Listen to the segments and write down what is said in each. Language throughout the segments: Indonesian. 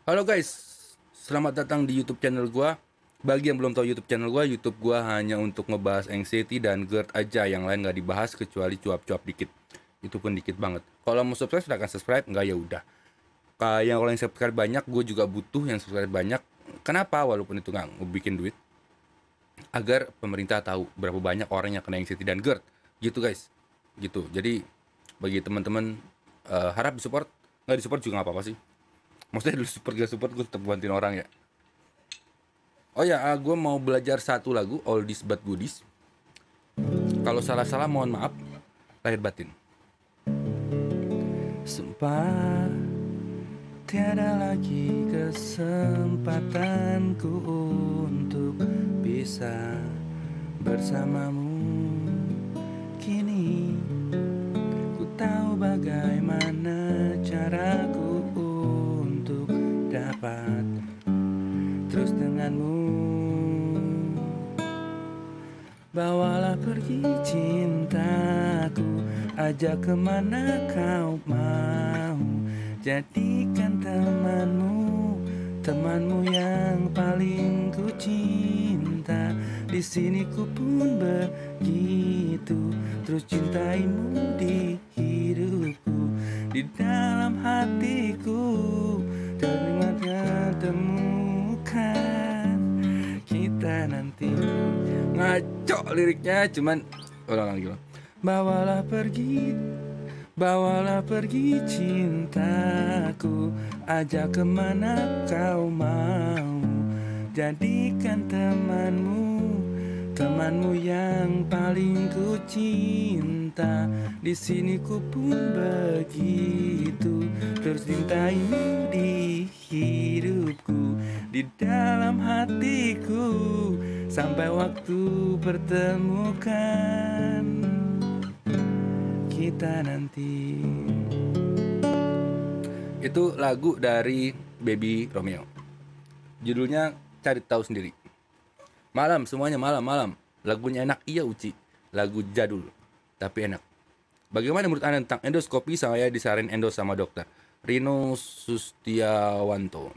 Halo guys, selamat datang di YouTube channel gua. Bagi yang belum tahu YouTube gua hanya untuk ngebahas anxiety dan GERD aja, yang lain nggak dibahas kecuali cuap-cuap dikit. Itu pun dikit banget. Kalau mau subscribe silahkan subscribe, nggak ya udah. Kayak kalau yang subscribe banyak, gue juga butuh yang subscribe banyak. Kenapa? Walaupun itu nggak bikin duit, agar pemerintah tahu berapa banyak orang yang kena anxiety dan GERD. Gitu guys, gitu. Jadi bagi teman-teman harap disupport, nggak disupport juga nggak apa-apa sih. Maksudnya dulu support gak support gue tetap bantuin orang ya. Oh ya, gue mau belajar satu lagu Oldies But Goodies. Kalau salah-salah mohon maaf, lahir batin. Sumpah tiada lagi kesempatanku untuk bisa bersamamu. Kini ku tahu bagaimana caraku untuk dapat terus denganmu. Bawalah pergi cintaku, ajak kemana kau mau. Jadikan temanmu yang paling ku cinta. Di sini ku pun begitu, terus cintaimu di hidupku, di dalam hatiku. Ternyata temukan kita nanti. Ngaco liriknya, cuman ulang lagi loh. Bawalah pergi cintaku, ajak kemana kau mau. Jadikan temanmu yang paling ku cinta. Di sini ku pun begitu, terus cintaimu di hidupku, di dalam hatiku, sampai waktu pertemukan kita nanti. Itu lagu dari Baby Romeo. Judulnya cari tahu sendiri. Malam, semuanya malam. Lagunya enak, iya Uci. Lagu jadul, tapi enak. Bagaimana menurut Anda tentang endoskopi? Saya disarankan endos sama dokter Rino Sustiawanto.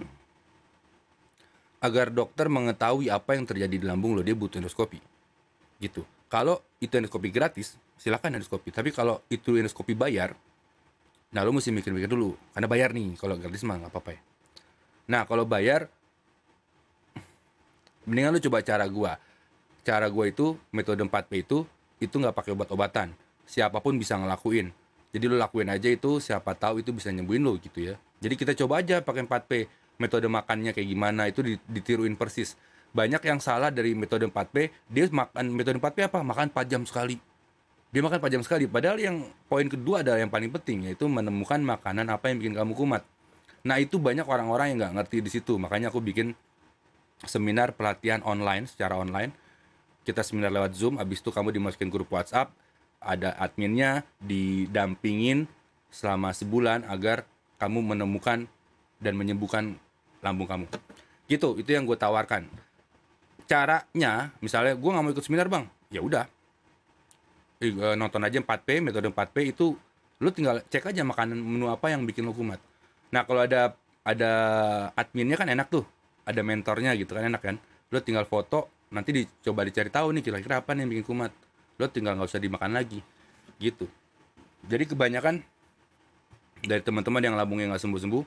Agar dokter mengetahui apa yang terjadi di lambung lo, dia butuh endoskopi. Gitu. Kalau itu endoskopi gratis, silakan endoskopi. Tapi kalau itu endoskopi bayar, nah lo mesti mikir-mikir dulu. Karena bayar nih, kalau gratis mah nggak apa-apa ya. Nah kalau bayar, mendingan lo coba cara gua. Cara gua itu, metode 4P itu nggak pakai obat-obatan. Siapapun bisa ngelakuin. Jadi lo lakuin aja itu, siapa tahu itu bisa nyembuhin lo gitu ya. Jadi kita coba aja pakai 4P. Metode makannya kayak gimana, itu ditiruin persis. Banyak yang salah dari metode 4P, dia makan metode 4P apa? Makan 4 jam sekali. Dia makan 4 jam sekali. Padahal yang poin kedua adalah yang paling penting, yaitu menemukan makanan apa yang bikin kamu kumat. Nah itu banyak orang-orang yang nggak ngerti di situ. Makanya aku bikin seminar pelatihan online, secara online. Kita seminar lewat Zoom, habis itu kamu dimasukin grup WhatsApp, ada adminnya, didampingin selama sebulan agar kamu menemukan dan menyembuhkan lambung kamu. Gitu, itu yang gue tawarkan. Caranya, misalnya gue nggak mau ikut seminar bang, ya udah, nonton aja 4P, metode 4P itu, lu tinggal cek aja makanan menu apa yang bikin lu kumat. Nah kalau ada adminnya kan enak tuh, ada mentornya gitu kan enak kan. Lu tinggal foto, nanti dicoba dicari tahu nih kira-kira apa nih yang bikin kumat. Lu tinggal nggak usah dimakan lagi, gitu. Jadi kebanyakan dari teman-teman yang lambungnya nggak sembuh-sembuh,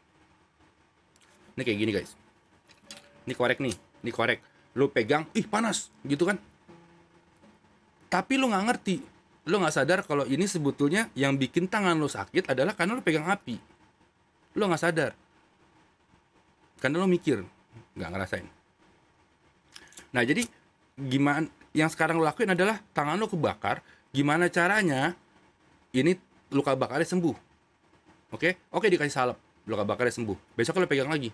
ini kayak gini guys. Ini korek. Lu pegang, ih panas, gitu kan. Tapi lu nggak ngerti, lu nggak sadar kalau ini sebetulnya yang bikin tangan lu sakit adalah karena lu pegang api. Lu nggak sadar, karena lu mikir, nggak ngerasain. Nah jadi gimana? Yang sekarang lu lakuin adalah tangan lu kebakar. Gimana caranya ini luka bakarnya sembuh? Oke, dikasih salep, luka bakarnya sembuh. Besok lu pegang lagi,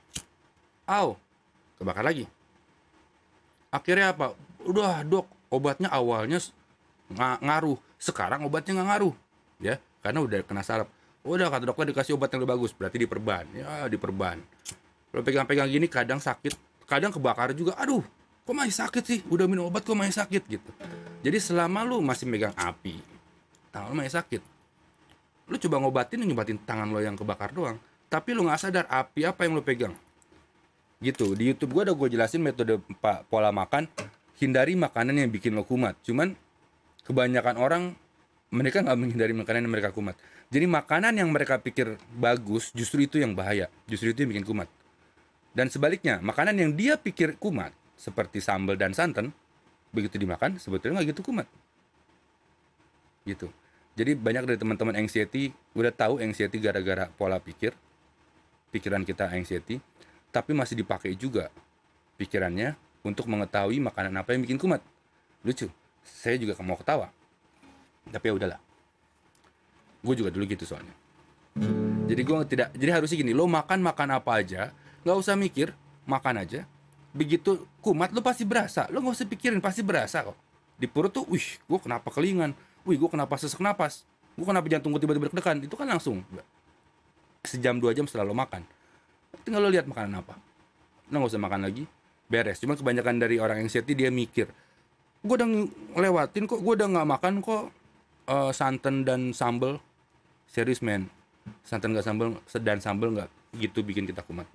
kebakar lagi. Akhirnya apa? Udah dok, obatnya awalnya ngaruh, sekarang obatnya nggak ngaruh, ya, karena udah kena salep. Udah kata dokter dikasih obat yang lebih bagus, berarti diperban, ya diperban. Kalau pegang-pegang gini kadang sakit, kadang kebakar juga. Aduh, kok masih sakit sih? Udah minum obat kok masih sakit gitu. Jadi selama lu masih megang api, tangan lu masih sakit, lu coba ngobatin tangan lo yang kebakar doang. tapi lu nggak sadar api apa yang lu pegang. Gitu. Di YouTube gua udah gue jelasin metode pola makan, hindari makanan yang bikin lo kumat. Cuman kebanyakan orang mereka nggak menghindari makanan yang mereka kumat. Jadi makanan yang mereka pikir bagus justru itu yang bahaya, justru itu yang bikin kumat. Dan sebaliknya, makanan yang dia pikir kumat seperti sambal dan santan, begitu dimakan sebetulnya nggak gitu kumat. Gitu. Jadi banyak dari teman-teman anxiety udah tahu anxiety gara-gara pola pikir, pikiran kita anxiety, tapi masih dipakai juga pikirannya untuk mengetahui makanan apa yang bikin kumat. Lucu. Saya juga mau ketawa. Tapi ya udahlah. Gue juga dulu gitu soalnya. Jadi harusnya gini, lo makan apa aja, nggak usah mikir, makan aja. Begitu kumat lo pasti berasa, lo nggak usah pikirin, pasti berasa kok. Di perut tuh, wih, gue kenapa kelingan, wih, gue kenapa sesak napas, gue kenapa jantung gue tiba-tiba deg-degan, itu kan langsung sejam 2 jam setelah lo makan. Tinggal lo lihat makanan apa, lo nggak usah makan lagi, beres. Cuma kebanyakan dari orang yang anxiety dia mikir, gue udah ngelewatin kok, gue udah nggak makan kok santan dan sambal. Serius men, santan nggak sambal dan sambal nggak gitu bikin kita kumat.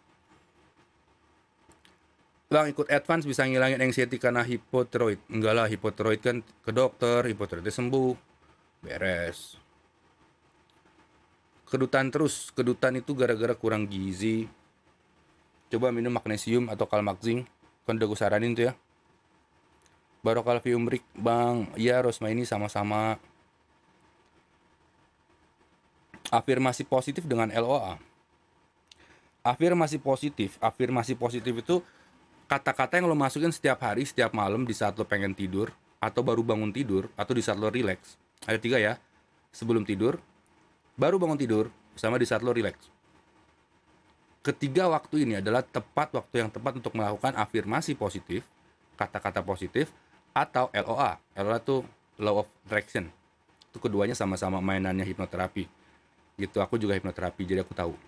Bang, ikut advance bisa ngilangin anxiety karena hipotiroid. Enggak lah, hipotiroid kan ke dokter, hipotiroidnya sembuh, beres. Kedutan itu gara-gara kurang gizi. Coba minum magnesium atau kalmakzing, kan udah gue saranin tuh ya. Barokal fiumrik, bang, iya Rosma ini sama-sama. Afirmasi positif dengan LOA. Afirmasi positif itu kata-kata yang lo masukin setiap hari, setiap malam di saat lo pengen tidur, atau baru bangun tidur, atau di saat lo relax. Ada 3 ya, sebelum tidur, baru bangun tidur, sama di saat lo relax. Ketiga waktu ini adalah waktu yang tepat untuk melakukan afirmasi positif, kata-kata positif, atau LOA. LOA itu Law of Attraction. Itu keduanya sama-sama mainannya hipnoterapi. Gitu, aku juga hipnoterapi, jadi aku tahu.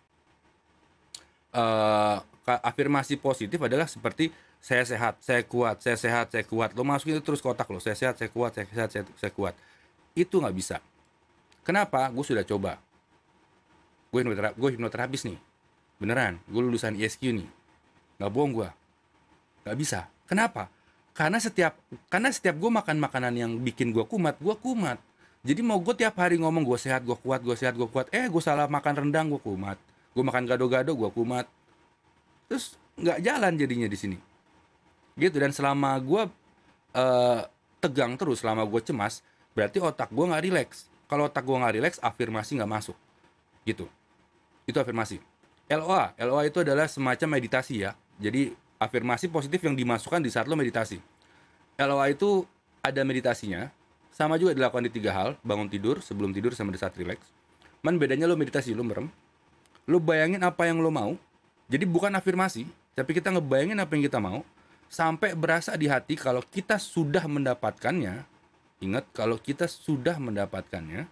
Afirmasi positif adalah seperti saya sehat, saya kuat, saya sehat, saya kuat. Lo masukin itu terus ke otak lo, saya sehat, saya kuat, saya sehat, saya kuat. Itu nggak bisa. Kenapa? Gue sudah coba. Gue hipnoterapis nih. Beneran, gue lulusan ISQ nih. Nggak bohong gue. Nggak bisa. Kenapa? Karena setiap gue makan makanan yang bikin gue kumat, gue kumat. Jadi mau gue tiap hari ngomong gue sehat, gue kuat, gue sehat, gue kuat. Gue salah makan rendang, gue kumat. Gue makan gado-gado, gue kumat. Terus nggak jalan jadinya di sini. Gitu. Dan selama gue tegang terus, selama gue cemas, berarti otak gue nggak rileks. Kalau otak gue nggak rileks, afirmasi nggak masuk. Gitu. Itu afirmasi. LOA itu adalah semacam meditasi ya. Jadi afirmasi positif yang dimasukkan di saat lo meditasi. LOA itu ada meditasinya. Sama juga dilakukan di 3 hal, bangun tidur, sebelum tidur, sama di saat relax. Bedanya lo meditasi, lo merem, lo bayangin apa yang lo mau. Jadi bukan afirmasi, tapi kita ngebayangin apa yang kita mau, sampai berasa di hati kalau kita sudah mendapatkannya. Ingat, kalau kita sudah mendapatkannya,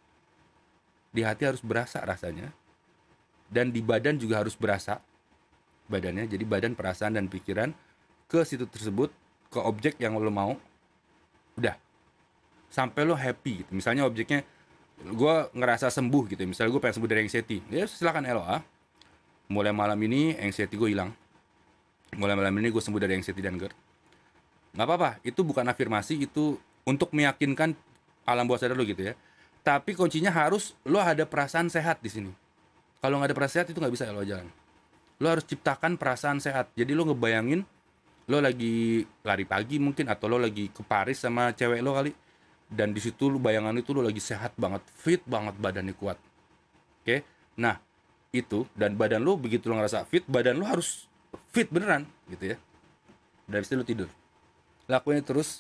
di hati harus berasa rasanya, dan di badan juga harus berasa badannya. Jadi badan, perasaan, dan pikiran ke situ tersebut, ke objek yang lo mau, udah sampai lo happy gitu. Misalnya objeknya gue ngerasa sembuh gitu, misalnya gue pengen sembuh dari anxiety, ya silakan LOA. Mulai malam ini anxiety gue hilang, mulai malam ini gue sembuh dari anxiety dan GERD. Nggak apa-apa, itu bukan afirmasi, itu untuk meyakinkan alam bawah sadar lo gitu ya. Tapi kuncinya harus lo ada perasaan sehat di sini. Kalau nggak ada perasaan sehat itu nggak bisa LOA jalan. Lo harus ciptakan perasaan sehat. Jadi lo ngebayangin lo lagi lari pagi mungkin, atau lo lagi ke Paris sama cewek lo kali. Dan di situ lu bayangan itu lu lagi sehat banget, fit banget, badannya kuat. Oke? Nah, itu, dan badan lu begitu lu ngerasa fit, badan lu harus fit beneran gitu ya. Dari situ lu tidur. Lakuin terus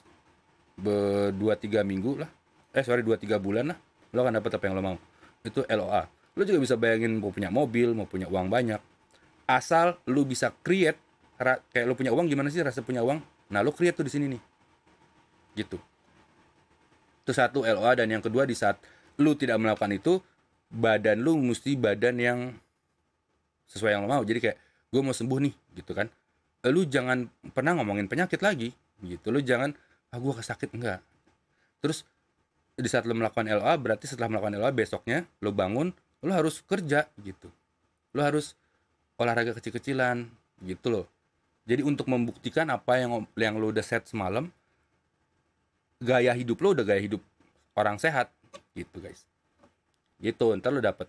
2-3 minggu lah. 2-3 bulan lah. Lu akan dapat apa yang lu mau. Itu LOA. Lu juga bisa bayangin mau punya mobil, mau punya uang banyak. Asal lu bisa create kayak lu punya uang, gimana sih rasa punya uang? Nah, lu create tuh di sini nih. Gitu. Itu satu LOA. Dan yang kedua, di saat lu tidak melakukan itu, badan lu mesti badan yang sesuai yang lo mau. Jadi kayak gue mau sembuh nih gitu kan, lu jangan pernah ngomongin penyakit lagi gitu. Lu jangan gue kesakit, enggak. Terus di saat lu melakukan LOA, berarti setelah melakukan LOA besoknya lu bangun, Lu harus kerja gitu. Lu harus olahraga kecil-kecilan gitu loh. Jadi untuk membuktikan apa yang lu udah set semalam, gaya hidup lu udah gaya hidup orang sehat gitu guys. Gitu, ntar lu dapet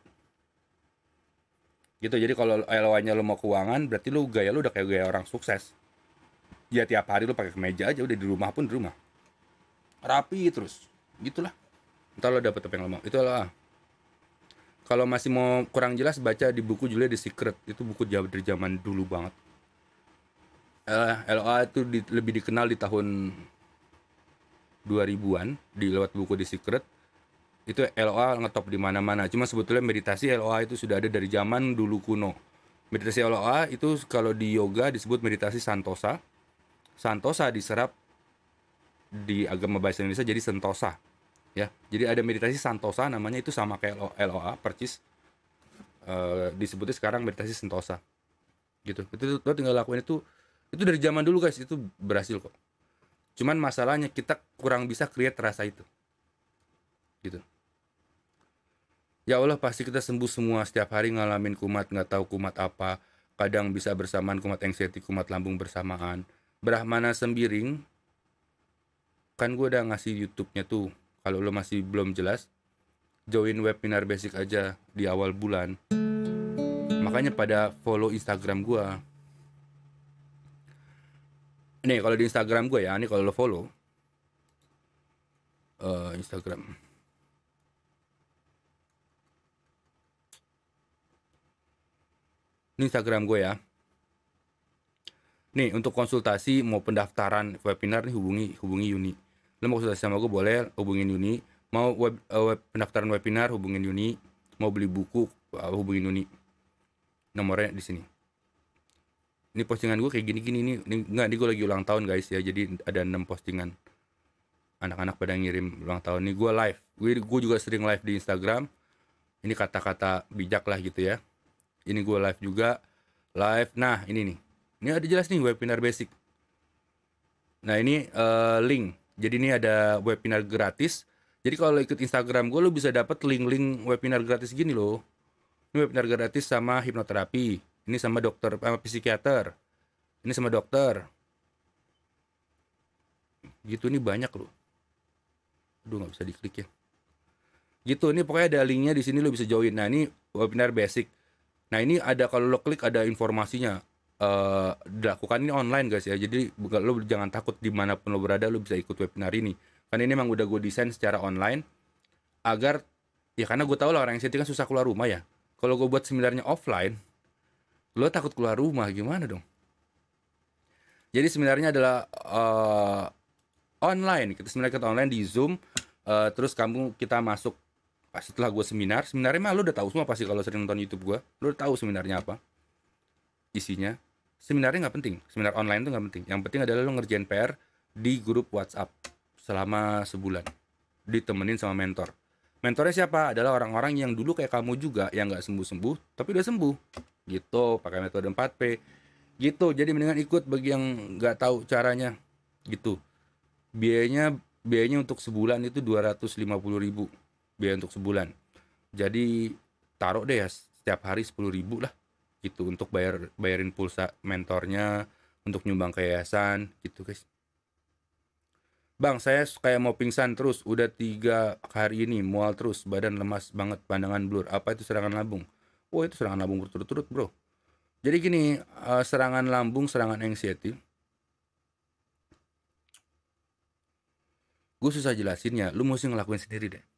gitu. Jadi kalau LOA-nya lu mau keuangan, berarti lu gaya lu udah kayak gaya orang sukses. Ya tiap hari lu pakai kemeja aja, udah di rumah pun di rumah rapi terus gitulah. Ntar lo dapet apa yang lo mau. Itu lah. Kalau masih mau kurang jelas, baca di buku Julia The Secret. Itu buku dari zaman dulu banget. LOA itu lebih dikenal di tahun 2000-an di lewat buku The Secret. Itu LOA ngetop di mana-mana. Cuma sebetulnya meditasi LOA itu sudah ada dari zaman dulu kuno. Meditasi LOA itu kalau di yoga disebut meditasi santosa. Santosa diserap di agama bahasa Indonesia jadi sentosa. Ya, jadi ada meditasi santosa namanya, itu sama kayak LOA percis. Disebutnya sekarang meditasi sentosa gitu. Itu lo tinggal lakuin itu dari zaman dulu guys, itu berhasil kok. Cuman masalahnya kita kurang bisa create rasa itu gitu. Ya Allah, pasti kita sembuh semua setiap hari ngalamin kumat, nggak tahu kumat apa. Kadang bisa bersamaan kumat anxiety, kumat lambung bersamaan. Brahmana Sembiring, kan gue udah ngasih YouTube-nya tuh. Kalau lo masih belum jelas, join webinar basic aja di awal bulan. Makanya pada follow Instagram gue. Nih kalau di Instagram gue ya, nih kalau lo follow Instagram. Ini Instagram gue ya. Nih untuk konsultasi mau pendaftaran webinar nih hubungi Yuni. Lo mau konsultasi sama gue boleh hubungin Yuni. Mau pendaftaran webinar hubungin Yuni. Mau beli buku hubungin Yuni. Nomornya di sini. Ini postingan gue kayak gini-gini nih. Ini gue lagi ulang tahun guys ya. Jadi ada 6 postingan. Anak-anak pada ngirim ulang tahun. Nih gue live. Gue juga sering live di Instagram. Ini kata-kata bijak lah gitu ya. Ini gue live juga. Live. Nah ini nih. Ini ada jelas nih webinar basic. Nah ini link. Jadi ini ada webinar gratis. Jadi kalau ikut Instagram gue lo bisa dapat link-link webinar gratis gini loh. Ini webinar gratis sama hipnoterapi. Ini sama dokter, sama psikiater. Ini sama dokter. Gitu, ini banyak loh. Aduh nggak bisa diklik ya. Gitu, ini pokoknya ada linknya di sini lo bisa join. Nah ini webinar basic. Nah ini ada, kalau lo klik ada informasinya. Dilakukan ini online guys ya. Jadi lo jangan takut, dimanapun lo berada lo bisa ikut webinar ini. Karena ini emang udah gue desain secara online agar ya, karena gue tau lah orang yang kan susah keluar rumah ya. Kalau gue buat seminarnya offline, lo takut keluar rumah gimana dong. Jadi seminarnya adalah online. Kita online di Zoom. Terus kita masuk setelah gue seminarnya mah lo udah tahu semua pasti kalau sering nonton YouTube gue. Lo udah tahu seminarnya apa isinya. Seminarnya nggak penting, seminar online itu nggak penting. Yang penting adalah lo ngerjain PR di grup WhatsApp selama sebulan, ditemenin sama mentor. Mentornya siapa? Adalah orang-orang yang dulu kayak kamu juga, yang nggak sembuh-sembuh tapi udah sembuh gitu, pakai metode 4P gitu. Jadi mendingan ikut bagi yang nggak tahu caranya gitu. Biayanya untuk sebulan itu 250.000 biaya untuk sebulan. Jadi taruh deh ya setiap hari 10.000 lah gitu untuk bayarin pulsa mentornya, untuk nyumbang ke yayasan gitu guys. Bang, saya kayak mau pingsan terus, udah 3 hari ini, mual terus, badan lemas banget, pandangan blur. Apa itu serangan lambung? Oh itu serangan lambung berturut-turut bro. Jadi gini, serangan lambung, serangan anxiety, gue susah jelasinnya, lu mesti ngelakuin sendiri deh.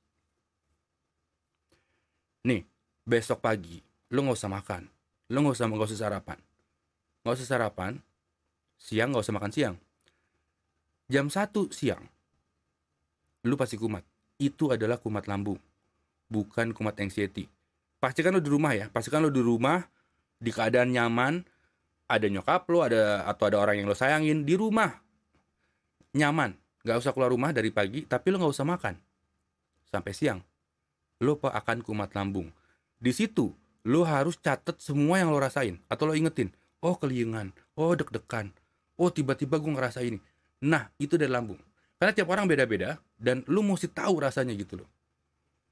Nih, besok pagi, lu gak usah makan, lu gak usah sarapan. Gak usah sarapan, siang gak usah makan siang. Jam 1 siang, lu pasti kumat. Itu adalah kumat lambung, bukan kumat anxiety. Pastikan lu di rumah ya, pastikan lu di rumah, di keadaan nyaman, ada nyokap lo, atau ada orang yang lo sayangin, di rumah, nyaman. Gak usah keluar rumah dari pagi, tapi lo gak usah makan sampai siang. Lo akan kumat lambung. Di situ, lo harus catet semua yang lo rasain, atau lo ingetin, oh keliengan, oh deg-degan, oh tiba-tiba gue ngerasa ini. Nah, itu dari lambung. Karena tiap orang beda-beda, dan lo mesti tahu rasanya gitu loh.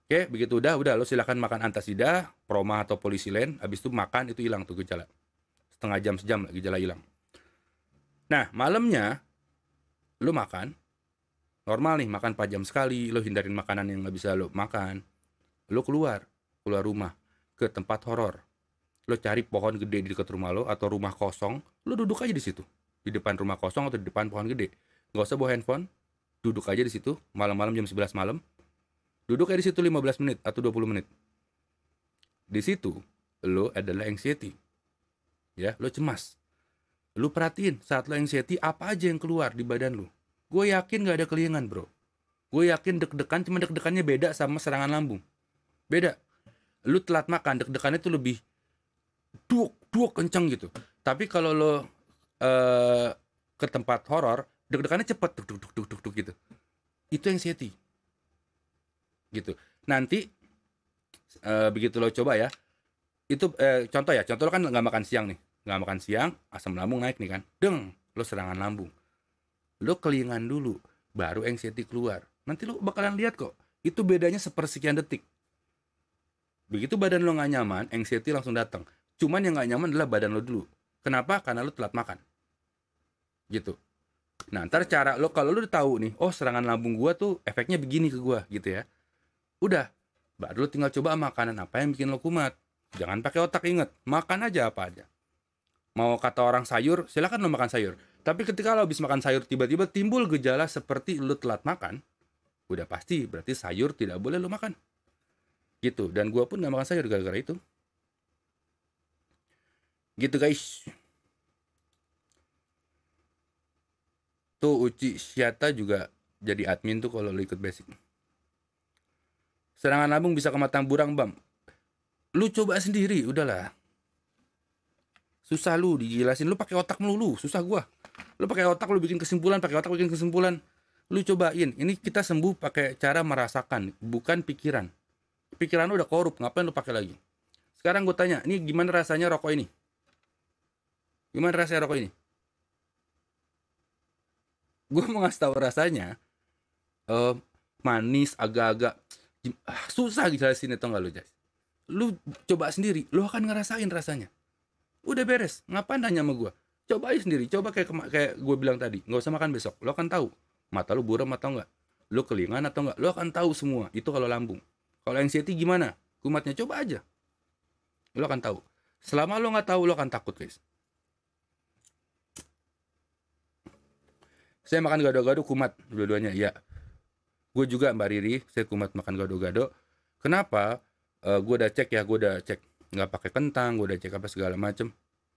Oke, begitu udah lo silakan makan antasida, proma atau polisilen, habis itu makan itu hilang tuh gejala. Setengah jam sejam lah gejala hilang. Nah, malamnya lo makan normal nih, makan 4 jam sekali, lo hindarin makanan yang nggak bisa lo makan. Lo keluar rumah ke tempat horor. Lo cari pohon gede di dekat rumah lo atau rumah kosong, lo duduk aja di situ. Di depan rumah kosong atau di depan pohon gede. Nggak usah bawa handphone, duduk aja di situ malam-malam jam 11 malam. Duduk aja di situ 15 menit atau 20 menit. Di situ lo adalah anxiety. Ya, lo cemas. Lo perhatiin saat lo anxiety apa aja yang keluar di badan lo. Gue yakin gak ada kelingan, bro. Gue yakin deg-degan, cuma deg-degannya beda sama serangan lambung. Beda. Lu telat makan, deg-degannya tuh lebih duuk kenceng gitu. Tapi kalau lo ke tempat horor, deg-degannya cepet, duk gitu. Itu anxiety. Gitu. Nanti begitu lo coba ya, itu contoh lo kan nggak makan siang nih, nggak makan siang, asam lambung naik nih kan, lo serangan lambung. Lo kelingan dulu, baru anxiety keluar. Nanti lo bakalan lihat kok, itu bedanya sepersekian detik. Begitu badan lo nggak nyaman, anxiety langsung datang. Cuman yang nggak nyaman adalah badan lo dulu. Kenapa? Karena lo telat makan. Gitu. Nah, ntar cara lo, kalau lo udah tahu nih, oh serangan lambung gua tuh efeknya begini ke gua gitu ya. Udah, baru lo tinggal coba makanan apa yang bikin lo kumat. Jangan pakai otak, inget, makan aja apa aja. Mau kata orang sayur, silakan lo makan sayur. Tapi ketika lo habis makan sayur tiba-tiba timbul gejala seperti lo telat makan, udah pasti berarti sayur tidak boleh lo makan. Gitu. Dan gua pun gak makan sayur gara-gara itu. Gitu guys. Tuh Uci Siata juga jadi admin tuh kalau lo ikut basic. Serangan lambung bisa ke matang burang, Bam. Lu coba sendiri, udahlah. Susah lu dijelasin, lu pakai otak melulu, susah gua. Lu pakai otak, lu bikin kesimpulan, pakai otak bikin kesimpulan. Lu cobain, ini kita sembuh pakai cara merasakan, bukan pikiran. Pikiran lu udah korup, ngapain lu pakai lagi? Sekarang gue tanya, ini gimana rasanya rokok ini? Gimana rasanya rokok ini? Gue mau ngasih tahu rasanya, manis, agak-agak susah jelasin itu nggak lu, Jas? Lu coba sendiri, lu akan ngerasain rasanya. Udah beres, ngapain nanya sama gue? Cobain sendiri, coba kayak gue bilang tadi, nggak usah makan besok, lo akan tahu mata lu buram atau enggak, lu kelingan atau enggak, lo akan tahu semua. Itu kalau lambung. Kalau anxiety gimana? Kumatnya coba aja, lo akan tahu. Selama lo nggak tahu, lo akan takut, guys. Saya makan gado-gado kumat dua-duanya, iya. Gue juga Mbak Riri, saya kumat makan gado-gado. Kenapa? Gue udah cek, nggak pakai kentang, gue udah cek apa segala macem.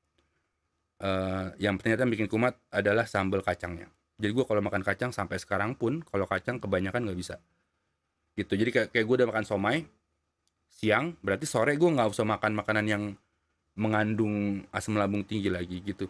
Yang ternyata bikin kumat adalah sambal kacangnya. Jadi gue kalau makan kacang sampai sekarang pun, kalau kacang kebanyakan nggak bisa. Gitu. Jadi kayak gue udah makan somai siang, berarti sore gue nggak usah makan makanan yang mengandung asam lambung tinggi lagi gitu.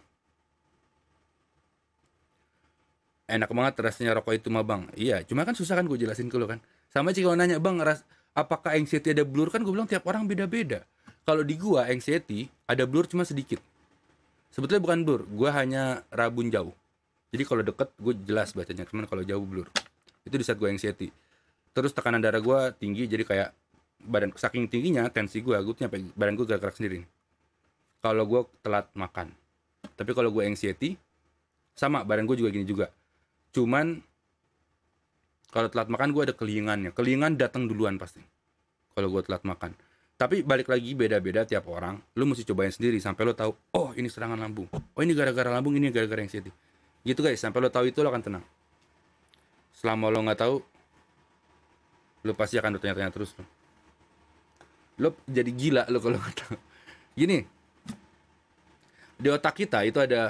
Enak banget rasanya rokok itu mah, Bang. Iya, cuma kan susah kan gue jelasin ke lo kan. Sama sih kalau nanya, Bang, apakah anxiety ada blur, kan gue bilang tiap orang beda-beda. Kalau di gua anxiety ada blur cuma sedikit. Sebetulnya bukan blur, gua hanya rabun jauh. Jadi kalau deket gue jelas bacanya, cuman kalau jauh blur. Itu di saat gue anxiety. Terus tekanan darah gue tinggi, jadi kayak badan saking tingginya tensi gue nyampe badan gue gerak-gerak sendiri. Kalau gue telat makan. Tapi kalau gue anxiety sama, badan gue juga gini juga. Cuman kalau telat makan gue ada kelingannya. Kelingan datang duluan pasti kalau gue telat makan. Tapi balik lagi beda-beda tiap orang. Lu mesti cobain sendiri sampai lo tahu, oh ini serangan lambung, oh ini gara-gara lambung, ini gara-gara anxiety. Gitu guys, sampai lo tahu itu lo akan tenang. Selama lo nggak tahu, lo pasti akan bertanya-tanya terus. Lo jadi gila lo kalau nggak tahu. Gini, di otak kita itu ada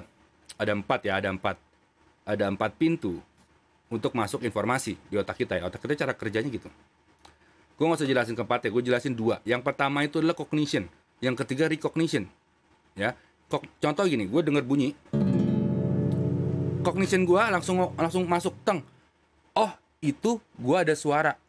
empat pintu untuk masuk informasi di otak kita ya. Otak kita cara kerjanya gitu. Gue gak usah jelasin keempat ya, gue jelasin dua. Yang pertama itu adalah cognition, yang ketiga recognition. Ya, contoh gini, gue denger bunyi, cognition gue langsung masuk teng. Oh, itu gue ada suara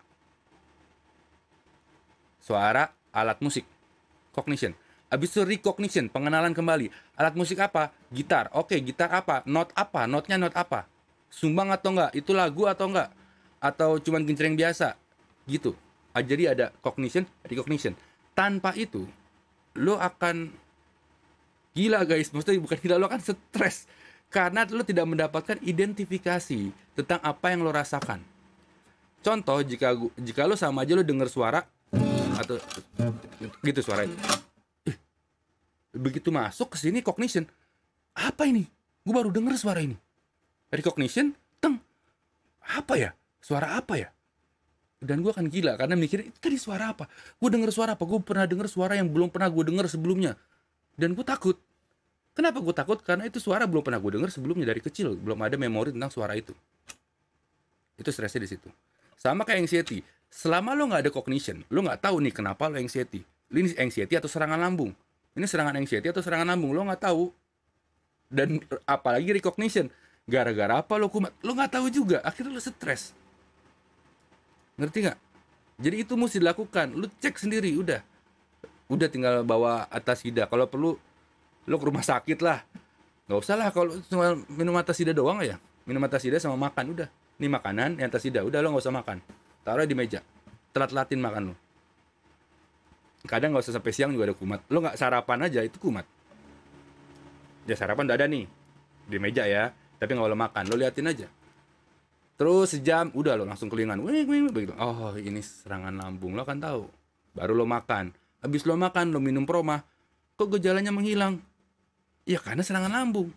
alat musik, cognition. Abis itu recognition, pengenalan kembali. Alat musik apa? Gitar. Oke, gitar apa? Not apa? Notnya not apa? Sumbang atau enggak? Itu lagu atau enggak? Atau cuman genjreng biasa? Gitu. Jadi ada cognition, recognition. Tanpa itu lo akan gila guys, maksudnya bukan gila, lo akan stres karena lo tidak mendapatkan identifikasi tentang apa yang lo rasakan. Contoh, jika lo sama aja lo dengar suara atau gitu suara itu, begitu masuk ke sini cognition, apa ini? Gue baru denger suara ini. Recognition, teng, apa ya? Suara apa ya? Dan gue akan gila karena mikir itu tadi suara apa? Gue denger suara apa? Gue pernah denger suara yang belum pernah gue denger sebelumnya. Dan gue takut. Kenapa gue takut? Karena itu suara belum pernah gue denger sebelumnya dari kecil. Belum ada memori tentang suara itu. Itu stresnya di situ. Sama kayak anxiety. Selama lo nggak ada cognition, lo nggak tahu nih kenapa lo anxiety. Ini anxiety atau serangan lambung? Ini serangan anxiety atau serangan lambung? Lo nggak tahu. Dan apalagi recognition. Gara-gara apa lo kumat? Lo nggak tahu juga. Akhirnya lo stres. Ngerti nggak? Jadi itu mesti dilakukan. Lu cek sendiri, udah tinggal bawa Atasida. Kalau perlu lu ke rumah sakit lah. Nggak usah lah kalau cuma minum Atasida doang ya. Minum Atasida sama makan udah. Ini makanan, yang Atasida udah, lo nggak usah makan. Taruh di meja. Telat-telatin makan lo. Kadang nggak usah sampai siang juga ada kumat. Lo nggak sarapan aja itu kumat. Ya sarapan udah ada nih di meja ya. Tapi nggak boleh makan. Lo liatin aja. Terus sejam, udah lo langsung kelingan. Begitu. Oh, ini serangan lambung. Lo kan tahu. Baru lo makan. Habis lo makan, lo minum Proma. Kok gejalanya menghilang? Ya karena serangan lambung.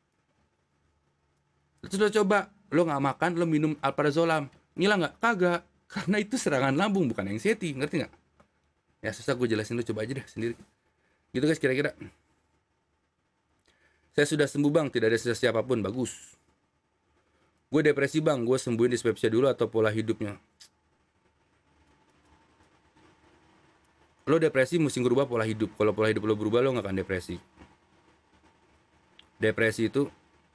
Terus lo coba, lo nggak makan, lo minum Alprazolam. Ngilang nggak? Kagak. Karena itu serangan lambung, bukan anxiety. Ngerti nggak? Ya susah gue jelasin, lo coba aja deh sendiri. Gitu guys kira-kira. Saya sudah sembuh bang, tidak ada sisa siapapun. Bagus. Gue depresi bang, gue sembuhin dispepsia dulu atau pola hidupnya. Lo depresi mesti ngerubah pola hidup. Kalau pola hidup lo berubah, lo gak akan depresi. Depresi itu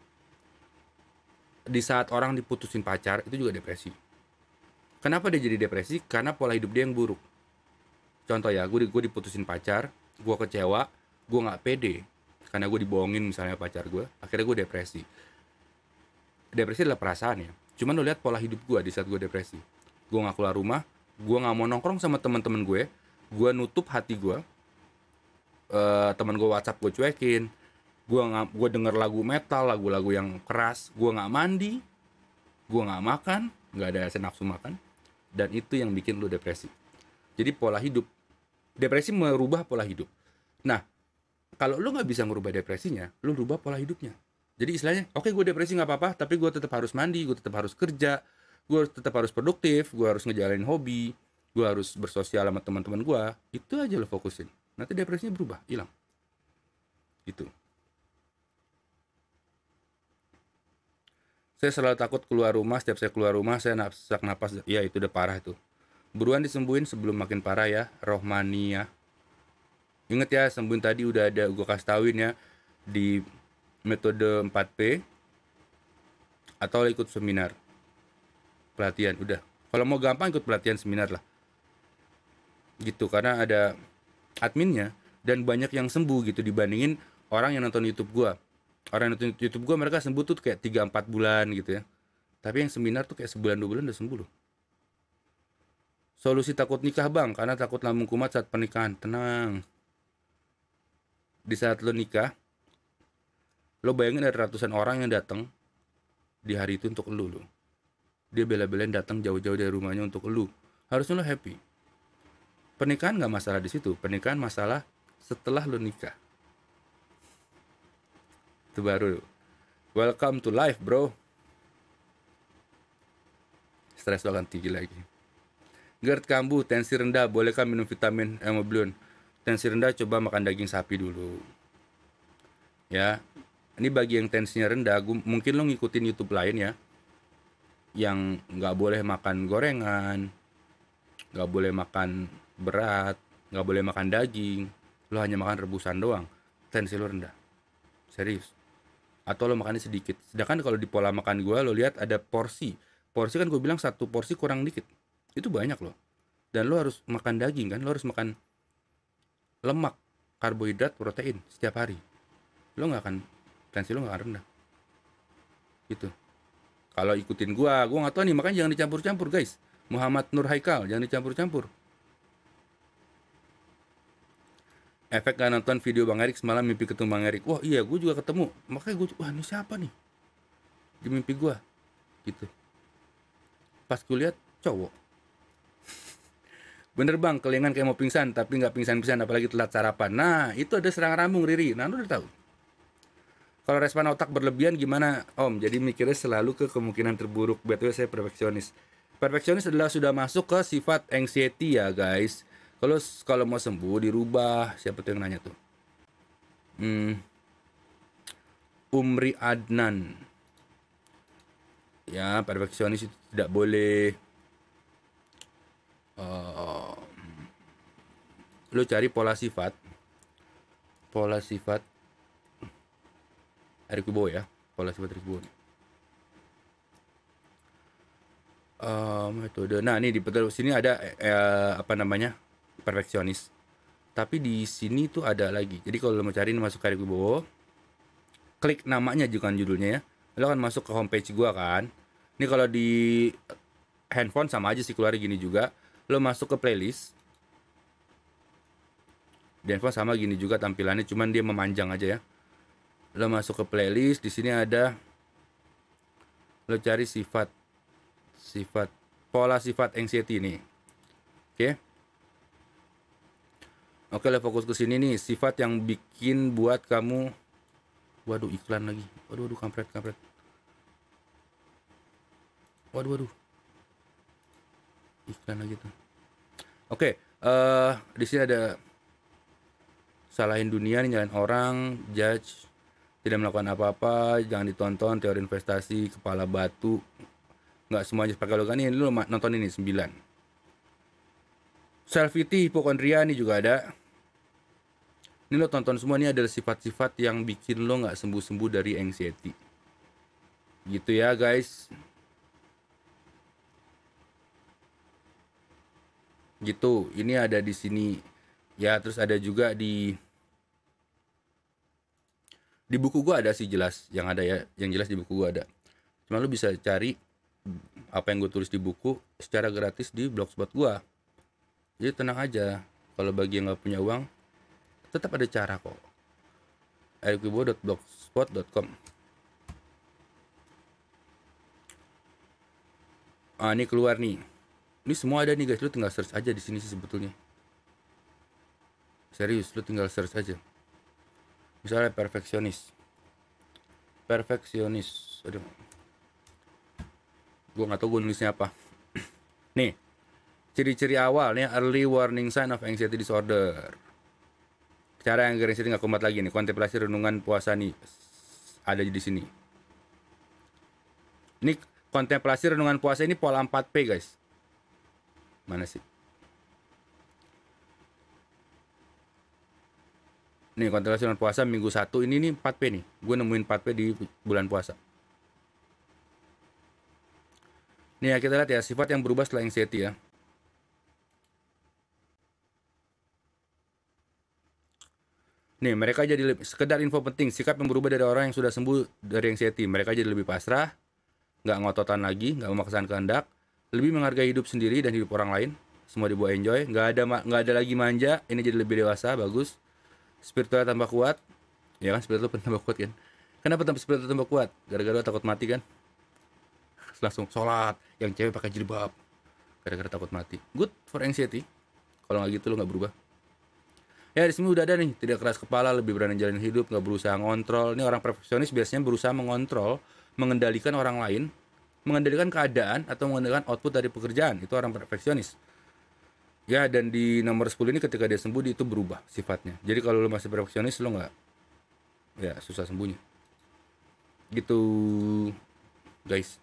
di saat orang diputusin pacar, itu juga depresi. Kenapa dia jadi depresi? Karena pola hidup dia yang buruk. Contoh ya, gue diputusin pacar, gue kecewa, gue gak pede. Karena gue dibohongin misalnya pacar gue, akhirnya gue depresi. Depresi adalah perasaan ya. Cuman lo lihat pola hidup gue di saat gue depresi. Gue gak keluar rumah, gue gak mau nongkrong sama teman-teman gue nutup hati gue. Teman gue WhatsApp gue cuekin, gue denger lagu metal, lagu-lagu yang keras, gue gak mandi, gue gak makan, gak ada nafsu makan, dan itu yang bikin lo depresi. Jadi pola hidup, depresi merubah pola hidup. Nah, kalau lo gak bisa merubah depresinya, lo rubah pola hidupnya. Jadi istilahnya, oke, gue depresi gak apa-apa, tapi gue tetap harus mandi, gue tetap harus kerja, gue tetap harus produktif, gue harus ngejalanin hobi, gue harus bersosial sama teman-teman gue. Itu aja lo fokusin. Nanti depresinya berubah, hilang. Gitu. Saya selalu takut keluar rumah, setiap saya keluar rumah, saya sesak napas. Ya, itu udah parah itu. Buruan disembuhin sebelum makin parah ya, Rohmania. Ingat ya, sembuhin tadi udah ada gue kasih tauin ya, di metode 4P atau ikut seminar pelatihan udah. Kalau mau gampang ikut pelatihan seminar lah gitu, karena ada adminnya dan banyak yang sembuh gitu dibandingin orang yang nonton YouTube gua. Orang yang nonton YouTube gua mereka sembuh tuh kayak 3-4 bulan gitu ya, tapi yang seminar tuh kayak sebulan 2 bulan udah sembuh loh. Solusi takut nikah bang, karena takut lambung kumat saat pernikahan. Tenang, di saat lo nikah, lo bayangin ada ratusan orang yang datang di hari itu untuk lo. Dia bela-belain datang jauh-jauh dari rumahnya untuk lo. Harusnya lo happy. Pernikahan gak masalah di situ. Pernikahan masalah setelah lo nikah. Itu baru. Welcome to life bro. Stres lo akan tinggi lagi. GERD kambuh, tensi rendah, bolehkah minum vitamin hemoglobin? Tensi rendah coba makan daging sapi dulu. Ya. Ini bagi yang tensinya rendah, mungkin lo ngikutin YouTube lain ya, yang nggak boleh makan gorengan, nggak boleh makan berat, nggak boleh makan daging, lo hanya makan rebusan doang, tensi lo rendah, serius. Atau lo makannya sedikit. Sedangkan kalau di pola makan gue, lo lihat ada porsi kan gue bilang satu porsi kurang dikit, itu banyak loh. Dan lo harus makan daging kan, lo harus makan lemak, karbohidrat, protein setiap hari. Lo nggak akan, tensi lo gak rendah gitu. Kalau ikutin gua nggak tahu nih, makanya jangan dicampur-campur guys. Muhammad Nur Haikal, jangan dicampur-campur. Efek gak nonton video Bang Erik semalam mimpi ketemu Bang Erik. Wah iya, gue juga ketemu. Makanya gue, wah ini siapa nih? Di mimpi gue. Gitu. Pas gue lihat, cowok. Bener bang, kelingan kayak mau pingsan, tapi nggak pingsan-pingsan, apalagi telat sarapan. Nah, itu ada serangan lambung, Riri. Nah, lu udah tahu. Kalau respon otak berlebihan gimana, Om? Jadi mikirnya selalu ke kemungkinan terburuk. BTW saya perfeksionis. Perfeksionis adalah sudah masuk ke sifat anxiety ya, guys. Kalau mau sembuh dirubah. Siapa tuh yang nanya tuh? Umri Adnan. Ya, perfeksionis itu tidak boleh. Lu cari pola sifat Erik Wibowo ya, pola sifat Erik Wibowo. Metode. Nah, ini di sini ada apa namanya? Perfeksionis. Tapi di sini tuh ada lagi. Jadi kalau lo mau cari masuk ke Erik Wibowo, klik namanya bukan judulnya ya. Lo akan masuk ke homepage gua kan. Ini kalau di handphone sama aja sih keluar gini juga. Lo masuk ke playlist. Di handphone sama gini juga tampilannya, cuman dia memanjang aja ya. Lo masuk ke playlist, di sini ada, lo cari pola sifat anxiety nih. Oke, lo fokus ke sini nih, sifat yang bikin buat kamu, waduh iklan lagi, waduh kampret. Waduh. Iklan lagi tuh. Oke, di sini ada salahin dunia, nih, nyalain orang, judge, tidak melakukan apa-apa, jangan ditonton, teori investasi, kepala batu, nggak semuanya pakai logam. Ini lu nonton ini 9. Self-pity, hipokondria ini juga ada. Ini lo tonton semua, ini adalah sifat-sifat yang bikin lo nggak sembuh-sembuh dari anxiety. Gitu ya guys. Gitu, ini ada di sini. Ya, terus ada juga di buku gua ada sih jelas, yang ada ya, yang jelas di buku gua ada. Cuma lu bisa cari apa yang gue tulis di buku secara gratis di blogspot gua. Jadi tenang aja, kalau bagi yang nggak punya uang, tetap ada cara kok. erikwibowo.blogspot.com. Ini keluar nih. Ini semua ada nih guys, lu tinggal search aja di sini sih sebetulnya. Serius, lu tinggal search aja. Misalnya perfeksionis. Aduh. Gue nggak tahu gue nulisnya apa. Nih, ciri-ciri awal nih, early warning sign of anxiety disorder. Cara yang anxiety nggak kumat lagi nih, kontemplasi renungan puasa nih, ada di sini. Ini kontemplasi renungan puasa ini pola 4P guys. Mana sih? Nih kontemplasi renungan puasa minggu 1 ini nih 4P nih. Gue nemuin 4P di bulan puasa. Nih ya, kita lihat ya sifat yang berubah setelah anxiety ya. Nih, mereka jadi sekedar info penting, sikap yang berubah dari orang yang sudah sembuh dari anxiety. Mereka jadi lebih pasrah, nggak ngototan lagi, nggak memaksakan kehendak, lebih menghargai hidup sendiri dan hidup orang lain. Semua dibawa enjoy, nggak ada lagi manja. Ini jadi lebih dewasa, bagus. Spiritual tambah kuat, ya kan, spiritual tambah kuat kan. Kenapa spiritual tambah kuat? Gara-gara takut mati kan. Langsung sholat, yang cewek pakai jilbab, gara-gara takut mati. Good for anxiety. Kalau nggak gitu lo nggak berubah. Ya di sini udah ada nih, tidak keras kepala, lebih berani jalan hidup, nggak berusaha ngontrol. Ini orang perfeksionis biasanya berusaha mengontrol, mengendalikan orang lain, mengendalikan keadaan atau mengendalikan output dari pekerjaan. Itu orang perfeksionis. Ya, dan di nomor 10 ini ketika dia sembuh, itu berubah sifatnya. Jadi kalau lo masih perfeksionis, lo nggak, ya susah sembuhnya. Gitu, guys.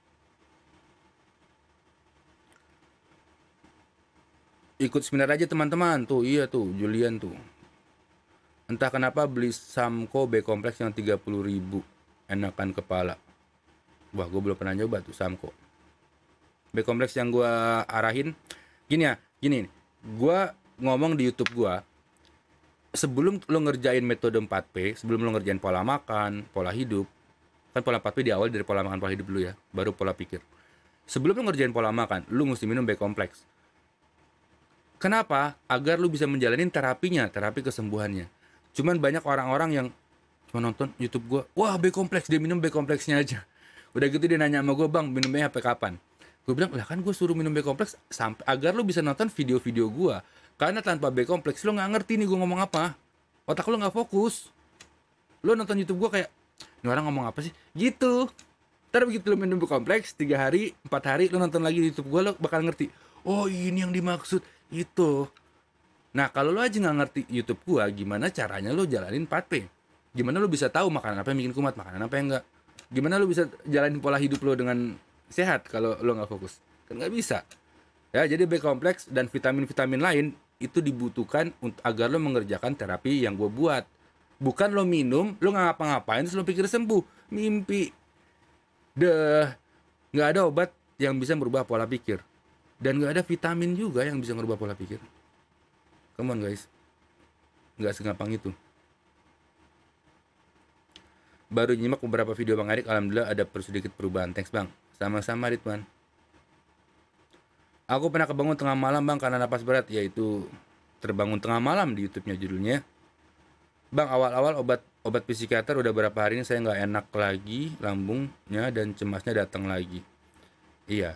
Ikut seminar aja teman-teman. Tuh, iya tuh, Julian tuh. Entah kenapa beli Samco B kompleks yang 30.000, enakan kepala. Wah, gue belum pernah nyoba tuh Samco. B kompleks yang gue arahin, gini, gue ngomong di YouTube gue, sebelum lo ngerjain metode 4P, sebelum lo ngerjain pola makan, pola hidup, kan pola 4P di awal dari pola makan, pola hidup dulu ya, baru pola pikir. Sebelum lu ngerjain pola makan, lu mesti minum B kompleks. Kenapa? Agar lu bisa menjalani terapinya, terapi kesembuhannya. Cuman banyak orang-orang yang cuma nonton YouTube gua, wah B kompleks, dia minum B kompleksnya aja. Udah gitu dia nanya sama gua, bang minumnya sampai kapan? Gue bilang, lah kan gue suruh minum B kompleks sampai agar lu bisa nonton video-video gua. Karena tanpa B kompleks lu nggak ngerti nih gua ngomong apa. Otak lu nggak fokus. Lu nonton YouTube gua kayak, ini orang ngomong apa sih? Gitu. Ntar begitu lu minum B kompleks 3 hari, 4 hari lu nonton lagi di YouTube gua, lu bakal ngerti. Oh ini yang dimaksud itu. Nah kalau lu aja nggak ngerti YouTube gua, gimana caranya lu jalanin 4P? Gimana lu bisa tahu makanan apa yang bikin kumat, makanan apa yang enggak? Gimana lu bisa jalanin pola hidup lu dengan sehat kalau lu nggak fokus? Kan nggak bisa. Ya jadi B kompleks dan vitamin-vitamin lain itu dibutuhkan untuk agar lo mengerjakan terapi yang gue buat. Bukan lo minum, lo nggak ngapa-ngapain terus lo pikir sembuh. Mimpi. Deh, nggak ada obat yang bisa merubah pola pikir. Dan nggak ada vitamin juga yang bisa merubah pola pikir. Come on guys. Nggak segampang itu. Baru nyimak beberapa video Bang Arik, alhamdulillah ada sedikit perubahan. Thanks Bang. Sama-sama Ridwan. Aku pernah kebangun tengah malam Bang karena napas berat, yaitu terbangun tengah malam di YouTube-nya judulnya. Bang, awal-awal obat psikiater udah berapa hari ini saya nggak enak lagi lambungnya dan cemasnya datang lagi. Iya.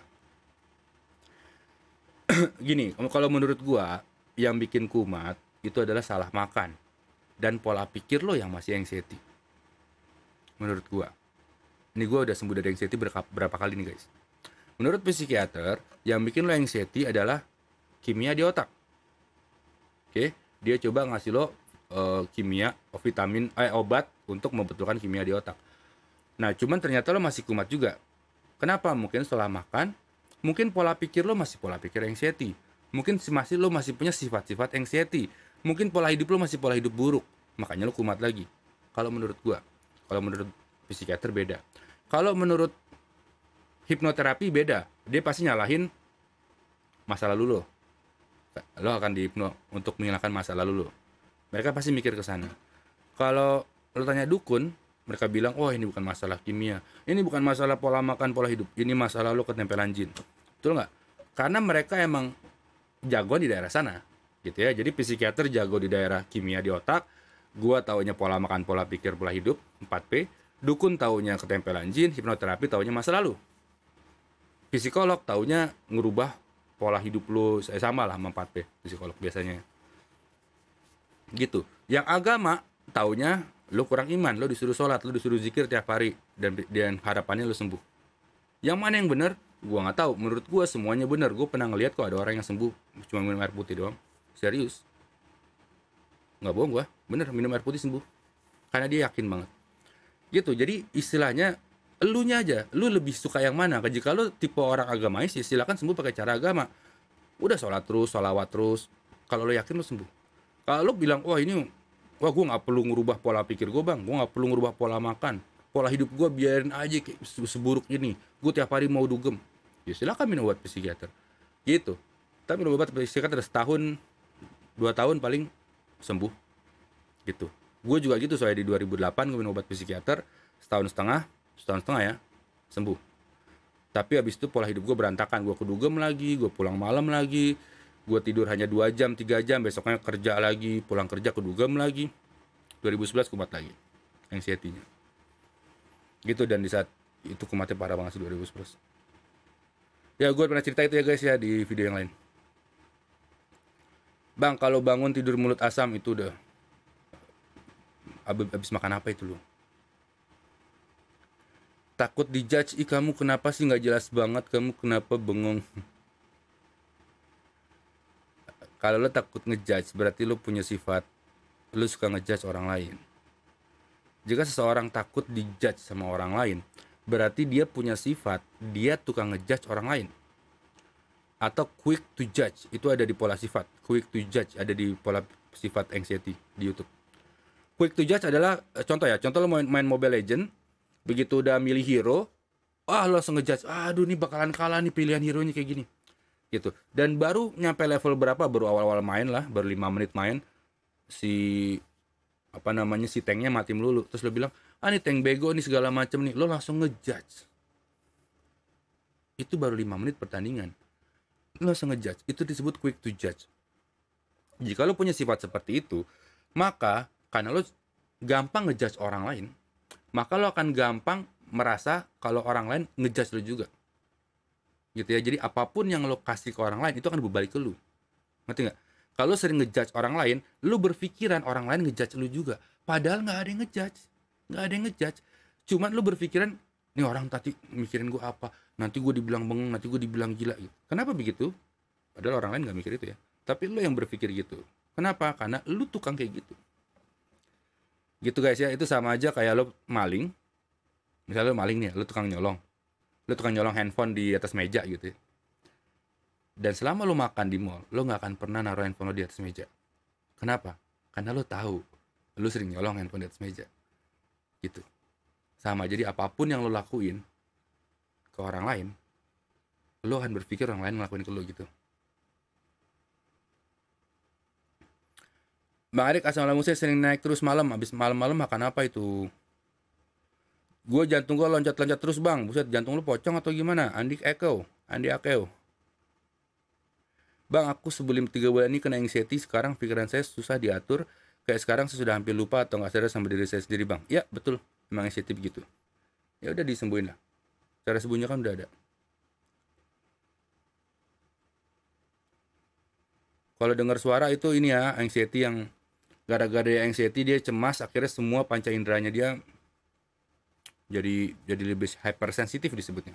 Gini, kalau menurut gua yang bikin kumat itu adalah salah makan dan pola pikir lo yang masih anxiety. Menurut gua. Ini gua udah sembuh dari anxiety berapa kali nih guys. Menurut psikiater, yang bikin lo anxiety adalah kimia di otak. Oke, dia coba ngasih lo kimia, vitamin, obat untuk membetulkan kimia di otak. Nah, cuman ternyata lo masih kumat juga. Kenapa? Mungkin setelah makan, mungkin pola pikir lo masih pola pikir anxiety. Mungkin lo masih punya sifat-sifat anxiety. Mungkin pola hidup lo masih pola hidup buruk. Makanya lo kumat lagi. Kalau menurut gua. Kalau menurut psikiater beda. Kalau menurut hipnoterapi beda. Dia pasti nyalahin masa lalu lo. Lo akan dihipno untuk menghilangkan masa lalu lo. Mereka pasti mikir ke sana. Kalau lo tanya dukun, mereka bilang, "Oh, ini bukan masalah kimia. Ini bukan masalah pola makan, pola hidup. Ini masalah lo ketempelan jin." Betul nggak? Karena mereka emang jago di daerah sana. Gitu ya. Jadi psikiater jago di daerah kimia di otak. Gua taunya pola makan, pola pikir, pola hidup, 4P. Dukun taunya ketempelan jin, hipnoterapi taunya masa lalu. Psikolog taunya ngerubah pola hidup lo, sama lah sama 4P psikolog biasanya. Gitu. Yang agama taunya lo kurang iman, lo disuruh sholat, lo disuruh zikir tiap hari dan harapannya lo sembuh. Yang mana yang benar? Gua nggak tahu. Menurut gua semuanya benar. Gua pernah ngeliat kok ada orang yang sembuh cuma minum air putih doang. Serius. Nggak bohong gua. Bener, minum air putih sembuh. Karena dia yakin banget. Gitu. Jadi istilahnya elunya aja, lu lebih suka yang mana? Jika lu tipe orang agamais, ya silakan sembuh pakai cara agama. Udah sholat terus, sholawat terus. Kalau lu yakin lu sembuh. Kalau lu bilang, wah gue nggak perlu ngubah pola pikir gue bang, gue nggak perlu ngubah pola makan, pola hidup gue biarin aja kayak seburuk ini, gue tiap hari mau dugem, ya silakan minum obat psikiater, gitu. Tapi minum obat psikiater setahun, 2 tahun paling sembuh, gitu. Gue juga gitu soalnya di 2008 gue minum obat psikiater setahun setengah ya sembuh. Tapi habis itu pola hidup gue berantakan, gue kedugem lagi, gue pulang malam lagi. Gue tidur hanya 2 jam, 3 jam, besoknya kerja lagi, pulang kerja kedugem lagi. 2011 kumat lagi anxiety-nya. Gitu, dan di saat itu kumatnya parah banget sih 2011. Ya gue pernah cerita itu ya guys ya di video yang lain. Bang, kalau bangun tidur mulut asam itu udah habis makan apa itu lo? Takut dijudge, ih kamu kenapa sih nggak jelas banget, kamu kenapa bengong? Kalau lo takut ngejudge, berarti lo punya sifat lo suka ngejudge orang lain. Jika seseorang takut dijudge sama orang lain, berarti dia punya sifat dia tukang ngejudge orang lain. Atau quick to judge, itu ada di pola sifat. Quick to judge ada di pola sifat anxiety di YouTube. Quick to judge adalah contoh lo main Mobile Legend, begitu udah milih hero, lo langsung ngejudge, aduh ini bakalan kalah nih pilihan hero nya kayak gini. Gitu. Dan baru nyampe level berapa, baru awal-awal main lah, baru 5 menit main, si tanknya mati melulu. Terus lo bilang, ini tank bego nih segala macem nih, lo langsung ngejudge. itu baru 5 menit pertandingan. Lo langsung ngejudge, itu disebut quick to judge. Jika lo punya sifat seperti itu, maka karena lo gampang ngejudge orang lain, maka lo akan gampang merasa kalau orang lain ngejudge lo juga. Gitu ya. Jadi apapun yang lo kasih ke orang lain itu akan berbalik ke lo. Ngerti nggak? Kalau sering ngejudge orang lain, lo berpikiran orang lain ngejudge lo juga. Padahal nggak ada yang ngejudge. Nggak ada yang ngejudge. Cuman lo berpikiran, nih orang tadi mikirin gue apa? Nanti gue dibilang bengong, nanti gue dibilang gila. Gitu. Kenapa begitu? Padahal orang lain nggak mikir itu ya. Tapi lo yang berpikir gitu. Kenapa? Karena lo tukang kayak gitu. Gitu guys ya. Itu sama aja kayak lo maling. Misalnya lo maling nih, lo tukang nyolong. Lo tukang nyolong handphone di atas meja gitu ya. Dan selama lo makan di mall, lo gak akan pernah naruh handphone lo di atas meja. Kenapa? Karena lo tahu lo sering nyolong handphone di atas meja. Gitu. Sama, jadi apapun yang lo lakuin ke orang lain, lo akan berpikir orang lain ngelakuin ke lo gitu. Bang Arik, asam lambung saya sering naik terus malam. Habis malam-malam makan apa itu? Gue jantung gue loncat-loncat terus bang. Buset, jantung lo pocong atau gimana? Andi Akeo. Bang, aku sebelum 3 bulan ini kena anxiety, sekarang pikiran saya susah diatur. Kayak sekarang saya sudah hampir lupa atau nggak sadar sama diri saya sendiri bang. Ya betul, emang anxiety begitu. Ya udah disembuhin lah. Cara sembuhnya kan udah ada. Kalau dengar suara itu ini ya, anxiety yang gara-gara dia anxiety dia cemas, akhirnya semua panca inderanya dia jadi lebih hypersensitif disebutnya.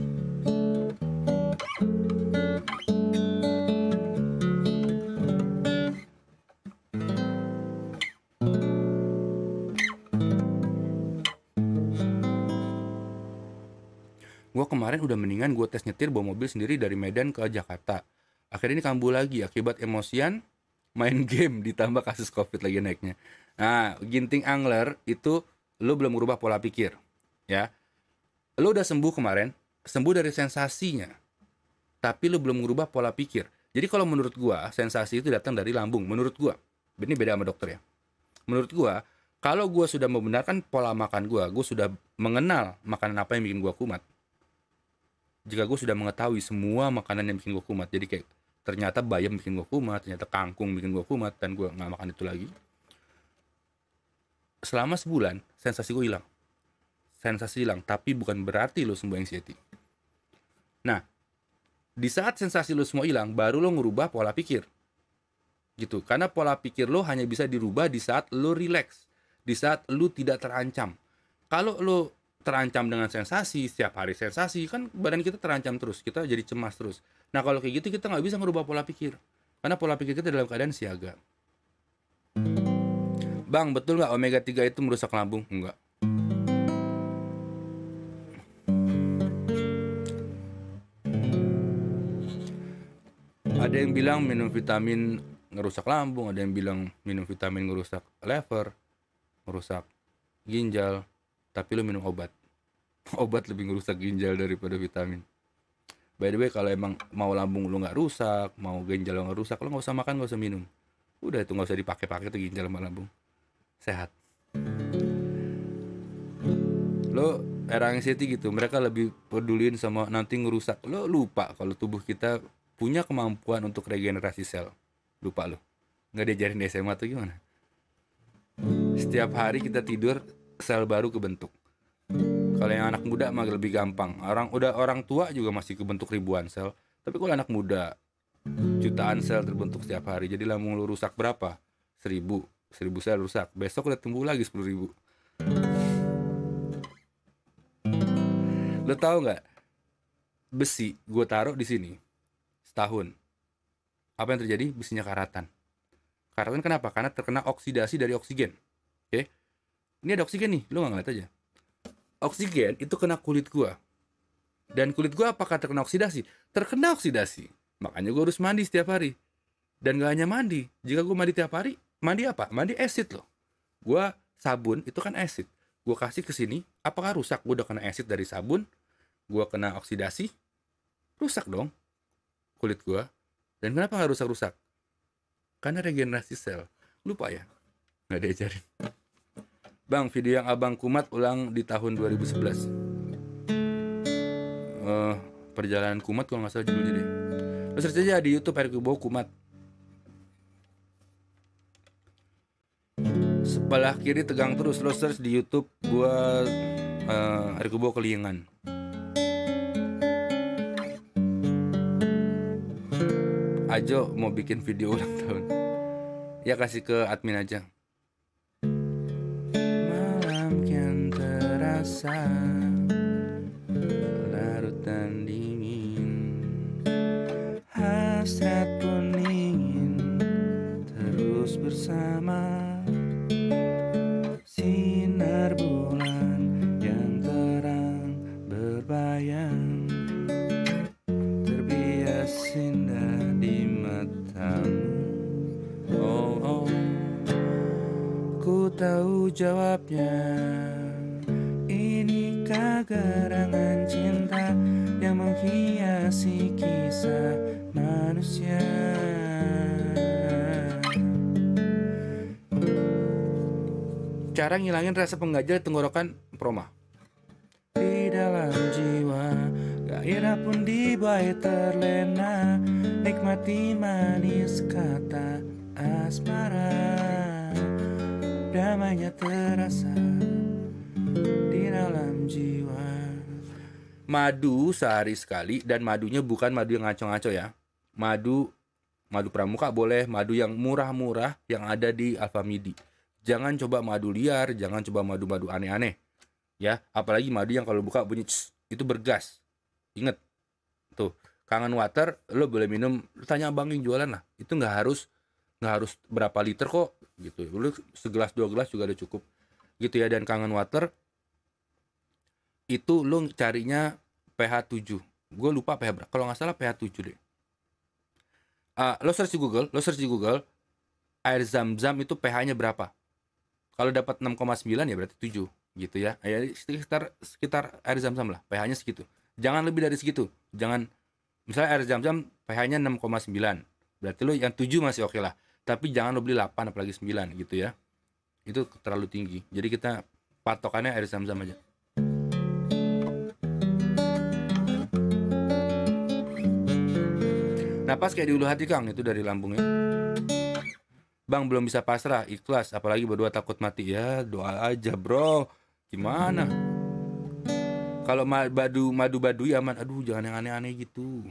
Gue kemarin udah mendingan gue tes nyetir bawa mobil sendiri dari Medan ke Jakarta. Akhirnya ini kambuh lagi akibat emosian main game ditambah kasus COVID lagi naiknya. Nah, Ginting Angler itu lo belum merubah pola pikir, ya. Lo udah sembuh kemarin, sembuh dari sensasinya, tapi lo belum merubah pola pikir. Jadi kalau menurut gue, sensasi itu datang dari lambung. Menurut gue, ini beda sama dokter ya. Menurut gue, kalau gue sudah membenarkan pola makan gue sudah mengenal makanan apa yang bikin gue kumat. Jika gue sudah mengetahui semua makanan yang bikin gue kumat, jadi kayak ternyata bayam bikin gue kumat, ternyata kangkung bikin gue kumat, dan gue nggak makan itu lagi. Selama sebulan, sensasi gue hilang. Sensasi hilang, tapi bukan berarti lo sembuh anxiety. Nah, di saat sensasi lo semua hilang, baru lo ngerubah pola pikir. Gitu, karena pola pikir lo hanya bisa dirubah di saat lo relax, di saat lo tidak terancam. Kalau lo terancam dengan sensasi, setiap hari sensasi, kan badan kita terancam terus, kita jadi cemas terus. Nah kalau kayak gitu kita nggak bisa merubah pola pikir, karena pola pikir kita dalam keadaan siaga. Bang, betul nggak omega 3 itu merusak lambung? Enggak. Ada yang bilang minum vitamin ngerusak lambung, ada yang bilang minum vitamin ngerusak liver, ngerusak ginjal, tapi lo minum obat. Obat lebih ngerusak ginjal daripada vitamin. By the way, kalau emang mau lambung lo nggak rusak, mau ginjal lo nggak rusak, lo nggak usah makan, nggak usah minum. Udah itu nggak usah dipakai-pakai tuh ginjal sama lambung. Sehat. Lo era anxiety gitu, mereka lebih peduliin sama nanti ngerusak. Lo lupa kalau tubuh kita punya kemampuan untuk regenerasi sel. Lupa lo. Nggak diajarin di SMA tuh gimana? Setiap hari kita tidur, sel baru kebentuk. Kalau yang anak muda mah lebih gampang. Orang tua juga masih kebentuk ribuan sel. Tapi kalau anak muda jutaan sel terbentuk setiap hari. Jadi lambung lu rusak berapa? 1000 sel rusak. Besok udah tumbuh lagi 10.000. Lo tahu nggak? Besi gue taruh di sini setahun. Apa yang terjadi? Besinya karatan. Karatan kenapa? Karena terkena oksidasi dari oksigen. Oke? Ini ada oksigen nih, lo nggak ngeliat aja. Oksigen itu kena kulit gua. Dan kulit gua apakah terkena oksidasi? Terkena oksidasi. Makanya gua harus mandi setiap hari. Dan gak hanya mandi. Jika gua mandi tiap hari, mandi apa? Mandi acid loh. Gua sabun itu kan acid. Gua kasih ke sini, apakah rusak? Gua udah kena acid dari sabun, gua kena oksidasi, rusak dong kulit gua. Dan kenapa gak rusak-rusak? Karena regenerasi sel. Lupa ya? Gak diajarin. Bang, video yang abang kumat ulang di tahun 2011. Perjalanan Kumat kalau nggak salah judulnya deh. Lo search aja di YouTube Air Kerbau Kumat. Sebelah kiri tegang terus. Lo search di YouTube gua Air Kerbau Keliengan. Ajo mau bikin video ulang tahun. Ya kasih ke admin aja. Malam kian terasa larut dan dingin, hasrat pun ingin terus bersama. Sinar bulan yang terang berbayang terbias indah di matamu. Oh, oh, ku tahu jawabnya. Inikah gerangan cinta yang menghiasi kisah manusia? Cara ngilangin rasa pengganjal tenggorokan Proma. Di dalam jiwa gairah pun dibuat terlena, nikmati manis kata asmara, damainya terasa di dalam jiwa. Madu sehari sekali, dan madunya bukan madu yang ngaco-ngaco ya. Madu pramuka boleh, madu yang murah-murah yang ada di Alfamidi. Jangan coba madu liar, jangan coba madu-madu aneh-aneh. Ya, apalagi madu yang kalau buka bunyi itu bergas. Ingat tuh, Kangen Water lo boleh minum, lo tanya abang yang jualan lah. Itu nggak harus berapa liter kok gitu. Lo segelas 2 gelas juga udah cukup gitu ya. Dan Kangen Water itu lo carinya pH 7. Gue lupa pH berapa. Kalau nggak salah pH 7 deh. Lo search di Google air zam-zam itu pH-nya berapa. Kalau dapat 6,9 ya berarti 7 gitu ya. Ya sekitar air zam-zam lah, pH-nya segitu. Jangan lebih dari segitu. Jangan, misalnya air zam-zam pH-nya 6,9. Berarti lo yang 7 masih oke lah. Tapi jangan lo beli 8 apalagi 9 gitu ya. Itu terlalu tinggi. Jadi kita patokannya air zam-zam aja. Napas kayak di ulu hati Kang, itu dari lambungnya. Bang belum bisa pasrah, ikhlas, apalagi berdua takut mati. Ya doa aja bro. Gimana? Kalau madu badui aman. Aduh jangan yang aneh-aneh gitu.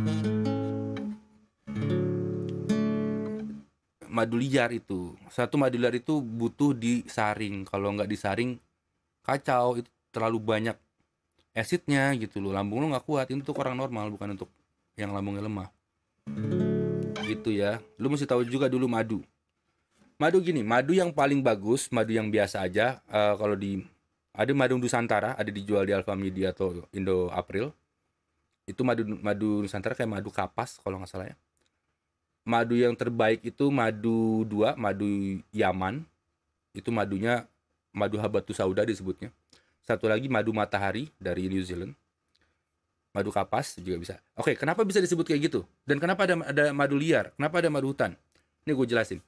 Madu liar itu. Satu madu liar itu butuh disaring. Kalau nggak disaring kacau. Itu terlalu banyak asidnya gitu loh. Lambung lo nggak kuat. Ini untuk orang normal, bukan untuk yang lambungnya lemah. Gitu ya. Lu mesti tahu juga dulu madu. Madu gini, madu yang paling bagus, madu yang biasa aja. Kalau ada madu Nusantara, ada dijual di Alfamidi atau Indo April. Itu madu Nusantara kayak madu kapas kalau nggak salah ya. Madu yang terbaik itu madu 2, madu Yaman. Itu madunya madu habatus sauda disebutnya. Satu lagi madu matahari dari New Zealand. Madu kapas juga bisa. Oke, kenapa bisa disebut kayak gitu? Dan kenapa ada madu liar? Kenapa ada madu hutan? Ini gue jelasin.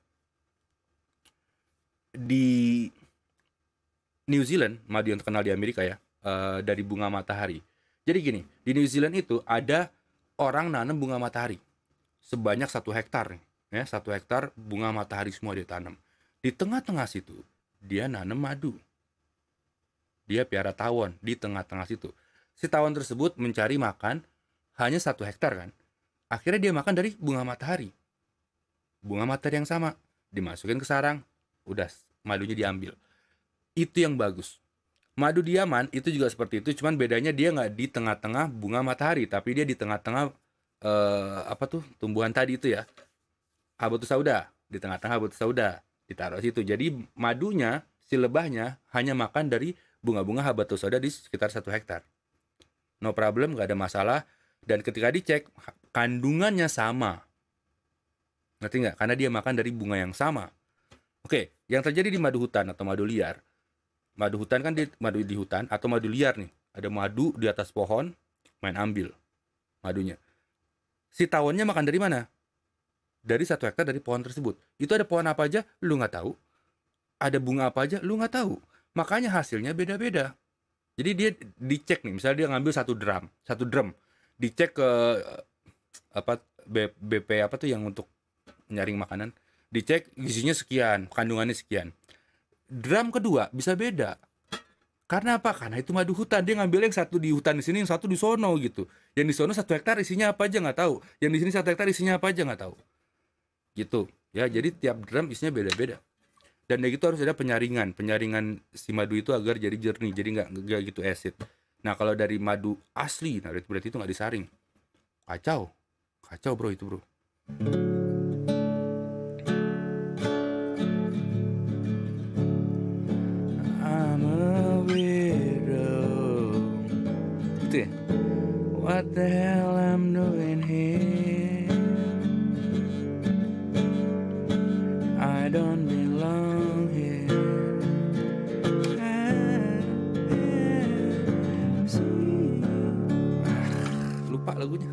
Di New Zealand, madu yang terkenal di Amerika ya, dari bunga matahari. Jadi gini, di New Zealand itu ada orang nanam bunga matahari sebanyak 1 hektar nih, ya 1 hektar bunga matahari semua dia tanam. Di tengah-tengah situ dia nanam madu. Dia piara tawon di tengah-tengah situ. Si tawon tersebut mencari makan hanya 1 hektar kan. Akhirnya dia makan dari bunga matahari. Bunga matahari yang sama dimasukin ke sarang, udah madunya diambil. Itu yang bagus. Madu di Yaman itu juga seperti itu, cuman bedanya dia nggak di tengah-tengah bunga matahari, tapi dia di tengah-tengah tumbuhan tadi itu ya, habatus sauda, di tengah-tengah habatus sauda ditaruh situ. Jadi madunya, si lebahnya hanya makan dari bunga-bunga habatus sauda di sekitar 1 hektar. No problem, nggak ada masalah. Dan ketika dicek kandungannya sama, ngerti nggak? Karena dia makan dari bunga yang sama. Oke, yang terjadi di madu hutan atau madu liar. Madu hutan kan madu di hutan atau madu liar nih. Ada madu di atas pohon, main ambil madunya. Si tawonnya makan dari mana? Dari 1 hektar dari pohon tersebut. Itu ada pohon apa aja, lu nggak tahu. Ada bunga apa aja, lu nggak tahu. Makanya hasilnya beda-beda. Jadi dia dicek nih, misalnya dia ngambil 1 drum. dicek ke apa BP apa tuh yang untuk nyaring makanan, dicek gizinya sekian, kandungannya sekian. Drum kedua bisa beda. Karena apa? Karena itu madu hutan. Dia ngambil yang satu di hutan di sini, yang satu di sono gitu. Yang di sono 1 hektar isinya apa aja nggak tahu. Yang di sini 1 hektar isinya apa aja nggak tahu. Gitu. Ya, jadi tiap drum isinya beda-beda. Dan dari itu harus ada penyaringan si madu itu agar jadi jernih, jadi nggak gitu acid. Nah kalau dari madu asli, nah berarti itu nggak disaring. Kacau bro itu bro. I'm a weirdo. Itu ya. What the hell I'm doing here? I don't belong here. Lupa lagunya.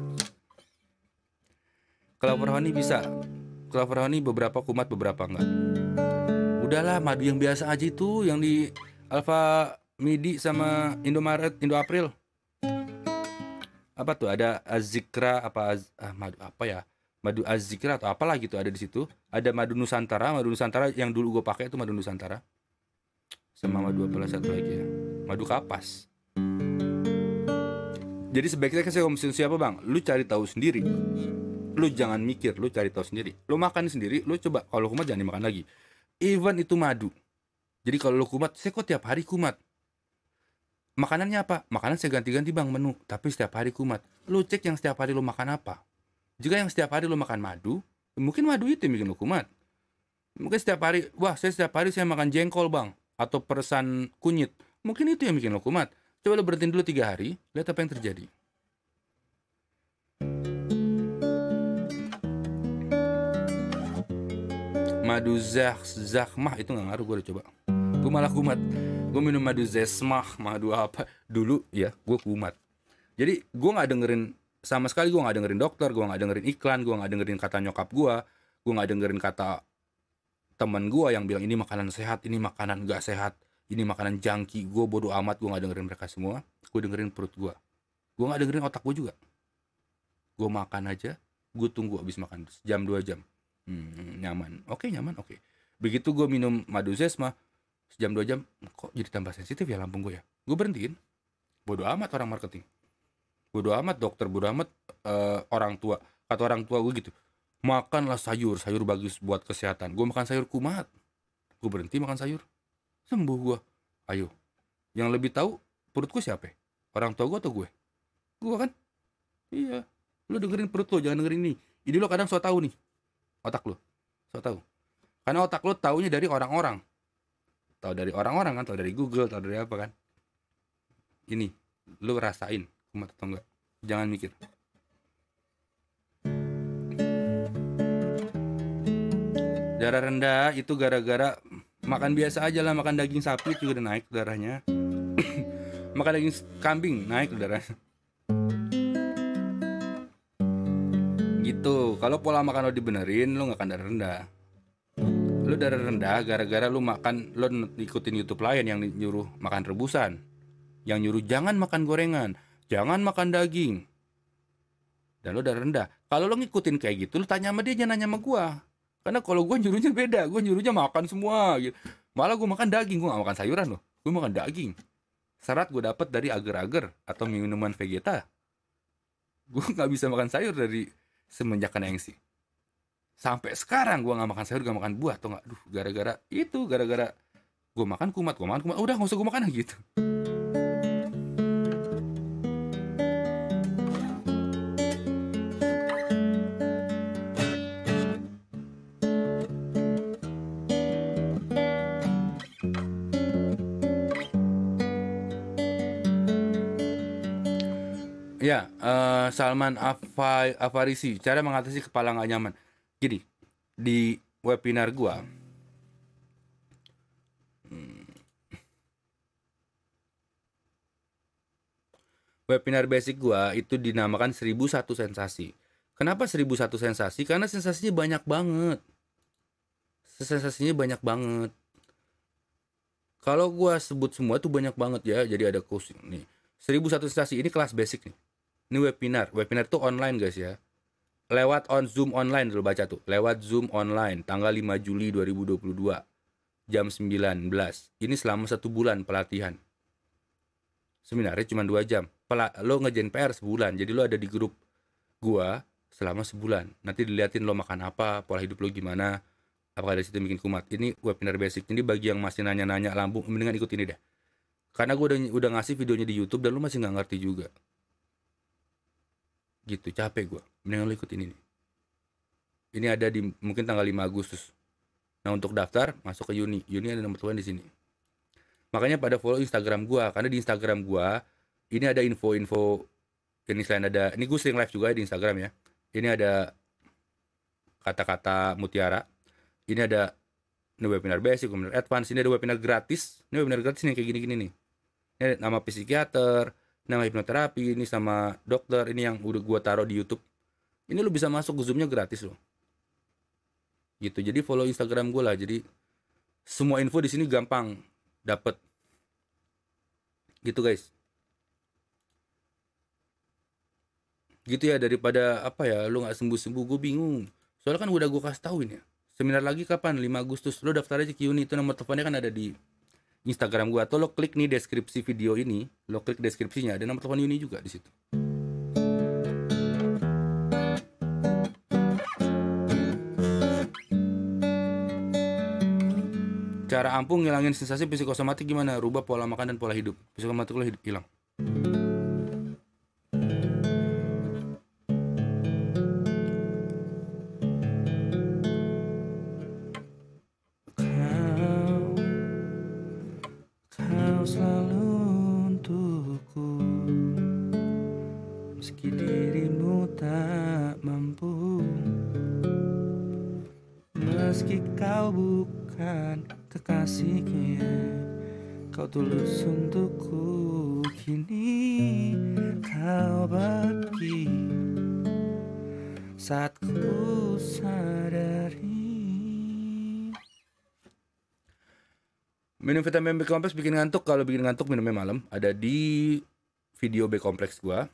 Clover honey bisa. Clover honey beberapa kumat, beberapa enggak. Udahlah, madu yang biasa aja itu, yang di Alfa Midi sama Indomaret, Indo April. Apa tuh? Ada Azikra madu apa ya? Madu Azikra atau apalah gitu ada di situ. Ada madu Nusantara yang dulu gue pakai itu madu Nusantara. Sama madu apalah satu lagi ya. Madu kapas. Jadi sebaiknya saya ngomongin siapa bang? Lu cari tahu sendiri. Lu jangan mikir, lu cari tahu sendiri. Lu makan sendiri, lu coba kalau kumat jangan dimakan lagi. Even itu madu. Jadi kalau lu kumat, saya kok tiap hari kumat. Makanannya apa? Makanan saya ganti-ganti bang menu, tapi setiap hari kumat. Lu cek yang setiap hari lu makan apa. Jika yang setiap hari lu makan madu, mungkin madu itu yang bikin lu kumat. Mungkin setiap hari, setiap hari saya makan jengkol bang, atau peresan kunyit. Mungkin itu yang bikin lu kumat. Coba lu berhentiin dulu 3 hari, lihat apa yang terjadi. Madu zakmah itu nggak ngaruh, gue udah coba. Gue malah kumat. Gue minum madu zesmah, madu apa dulu ya, gue kumat. Jadi gue nggak dengerin sama sekali, gue nggak dengerin dokter, gue nggak dengerin iklan, gue nggak dengerin kata nyokap gue nggak dengerin kata teman gue yang bilang ini makanan sehat, ini makanan nggak sehat, ini makanan jangki. Gue bodo amat, gue nggak dengerin mereka semua. Gue dengerin perut gue nggak dengerin otak gue juga. Gue makan aja, gue tunggu abis makan jam 2 jam. Nyaman, oke. Begitu gue minum madu zesma sejam 2 jam, kok jadi tambah sensitif ya lambung gue ya. Gue berhentiin. Bodo amat orang marketing, bodo amat dokter, bodo amat orang tua. Kata orang tua gue gitu, makanlah sayur bagus buat kesehatan. Gue makan sayur kumat, gue berhenti makan sayur, sembuh gue. Ayo, yang lebih tahu perutku siapa? Orang tua gue atau gue? Gue kan. Iya, lu dengerin perut lo, jangan dengerin ini. Ini lo kadang so tau nih, otak lo so tau. Karena otak lo taunya dari orang-orang, tahu dari orang-orang kan, tahu dari Google, tahu dari apa kan. Ini lu rasain kumat atau enggak, jangan mikir. Darah rendah itu gara-gara makan biasa aja lah, makan daging sapi juga udah naik darahnya. Makan daging kambing naik darahnya. Gitu. Kalau pola makan lo dibenerin, lo nggak akan darah rendah. Lo darah rendah gara-gara lo ikutin YouTube lain yang nyuruh makan rebusan, yang nyuruh jangan makan gorengan, jangan makan daging, dan lo darah rendah. Kalau lo ngikutin kayak gitu, lo tanya sama dia, jangan nanya sama gua. Karena kalau gua nyuruhnya beda, gua nyuruhnya makan semua gitu. Malah gua makan daging, gua gak makan sayuran loh, gua makan daging. Serat gua dapet dari agar-agar atau minuman vegeta. Gua nggak bisa makan sayur dari semenjak kena engsi. Sampai sekarang gue nggak makan sayur, gak makan buah, atau nggak, gara-gara gue makan kumat, udah nggak usah gue makan gitu. Ya, Salman Afarisi, cara mengatasi kepala nggak nyaman. Gini, di webinar gua, webinar basic gua itu dinamakan 1001 sensasi. Kenapa 1001 sensasi? Karena sensasinya banyak banget. Kalau gua sebut semua tuh banyak banget ya. Jadi ada coaching nih. 1001 sensasi ini kelas basic nih. Ini webinar tuh online guys ya, lewat Zoom online, dulu baca tuh, lewat Zoom online tanggal 5 Juli 2022 jam 19. Ini selama 1 bulan pelatihan. Seminarnya cuma 2 jam. Lo ngerjain PR sebulan. Jadi lo ada di grup gua selama sebulan. Nanti diliatin lo makan apa, pola hidup lo gimana, apakah dari situ bikin kumat. Ini webinar basic. Ini bagi yang masih nanya-nanya lambung, mendingan ikut ini deh. Karena gue udah ngasih videonya di YouTube dan lo masih nggak ngerti juga. Gitu, capek gue. Mendingan lo ikut ini nih. Ini ada di mungkin tanggal 5 Agustus. Nah, untuk daftar masuk ke Uni. Uni ada nomor telepon di sini. Makanya pada follow Instagram gua, karena di Instagram gua ini ada info-info. Ini selain ada, ini gue sering live juga di Instagram ya. Ini ada kata-kata mutiara. Ini ada webinar basic, webinar advance. Ini ada webinar gratis. Ini webinar gratis nih kayak gini-gini nih. Ini ada nama psikiater, nama hipnoterapi, ini sama dokter. Ini yang udah gua taruh di YouTube. Ini lu bisa masuk ke Zoom-nya gratis loh. Gitu. Jadi follow Instagram gue lah. Jadi semua info di sini gampang dapet. Gitu guys. Gitu ya, daripada apa ya lu nggak sembuh-sembuh, gue bingung. Soalnya kan udah gue kasih tauin ya. Seminar lagi kapan? 5 Agustus. Lo daftar aja ke Uni, itu nomor teleponnya kan ada di Instagram gue, atau lo klik nih deskripsi video ini, lo klik deskripsinya, ada nomor telepon Uni juga di situ. Cara ampuh ngilangin sensasi psikosomatik gimana? Rubah pola makan dan pola hidup. Psikosomatik lo hilang. Kau selalu untukku, meski dirimu tak mampu, meski kau bukan kekasihku ya, kau tulus untukku. Kini kau pergi saat ku sadari. Minum vitamin B kompleks bikin ngantuk. Kalau bikin ngantuk minumnya malam. Ada di video B kompleks gua.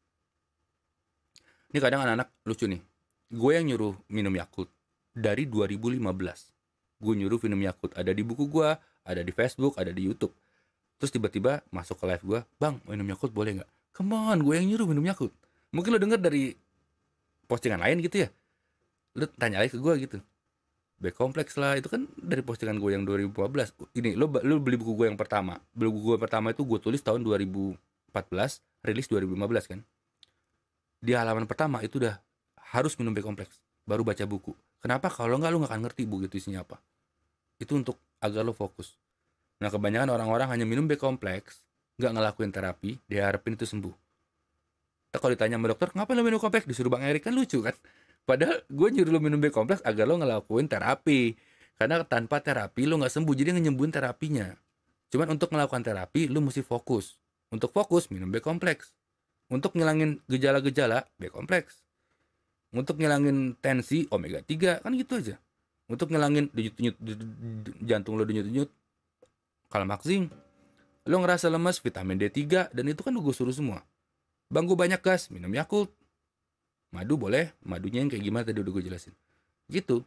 Ini kadang anak-anak lucu nih. Gue yang nyuruh minum Yakult dari 2015. Gue nyuruh minum Yakult. Ada di buku gua, ada di Facebook, ada di YouTube. Terus tiba-tiba masuk ke live gua, "Bang, minum Yakult boleh nggak?" Come on, gue yang nyuruh minum Yakult. Mungkin lo denger dari postingan lain gitu ya. Lo tanya lagi ke gue gitu. B kompleks lah, itu kan dari postingan gue yang 2015. Ini lo beli buku gue yang pertama. Beli buku gue pertama itu gue tulis tahun 2014, rilis 2015 kan. Di halaman pertama itu udah harus minum B kompleks, baru baca buku. Kenapa? Kalau enggak lo nggak akan ngerti buku itu isinya apa. Itu untuk agar lo fokus. Nah, kebanyakan orang-orang hanya minum B kompleks, nggak ngelakuin terapi, dia harapin itu sembuh. Kalau ditanya sama dokter, ngapain lo minum kompleks? Disuruh Bang Erik, kan lucu kan. Padahal gue nyuruh lo minum B kompleks agar lo ngelakuin terapi. Karena tanpa terapi lo nggak sembuh, jadi nyembuhin terapinya. Cuman untuk melakukan terapi lo mesti fokus. Untuk fokus minum B kompleks. Untuk ngilangin gejala-gejala B kompleks. Untuk ngilangin tensi omega 3, kan gitu aja. Untuk ngilangin denyut-denyut jantung lo, denyut-denyut kalmaksin. Lo ngerasa lemas, vitamin D3, dan itu kan gue suruh semua. Bang, gue banyak gas, minum Yakult. Madu boleh, madunya yang kayak gimana tadi udah gue jelasin. Gitu.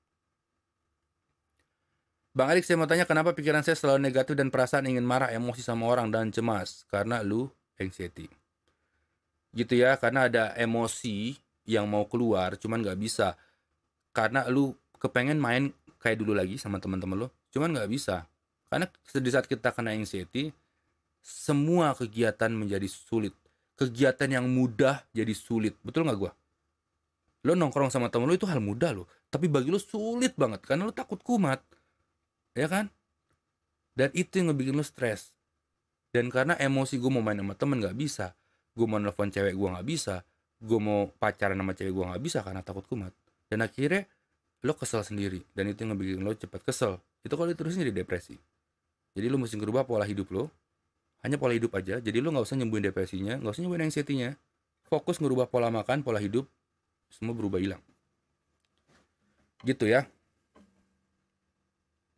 Bang Erik, saya mau tanya kenapa pikiran saya selalu negatif dan perasaan ingin marah, emosi sama orang dan cemas? Karena lu anxiety. Gitu ya, karena ada emosi yang mau keluar, cuman gak bisa. Karena lu kepengen main kayak dulu lagi sama teman-teman lu, cuman gak bisa. Karena di saat kita kena anxiety, semua kegiatan menjadi sulit. Kegiatan yang mudah jadi sulit. Betul gak gue? Lo nongkrong sama temen lo itu hal mudah lo, tapi bagi lo sulit banget karena lo takut kumat, ya kan? Dan itu yang ngebikin lo stres. Dan karena emosi, gue mau main sama temen gak bisa, gue mau nelfon cewek gue gak bisa, gue mau pacaran sama cewek gue gak bisa karena takut kumat. Dan akhirnya lo kesel sendiri, dan itu yang ngebikin lo cepat kesel. Itu kalau diterusin jadi depresi. Jadi lo mesti ngerubah pola hidup lo. Hanya pola hidup aja, jadi lo gak usah nyembuhin depresinya, gak usah nyembuhin anxiety-nya. Fokus ngerubah pola makan, pola hidup, semua berubah hilang. Gitu ya.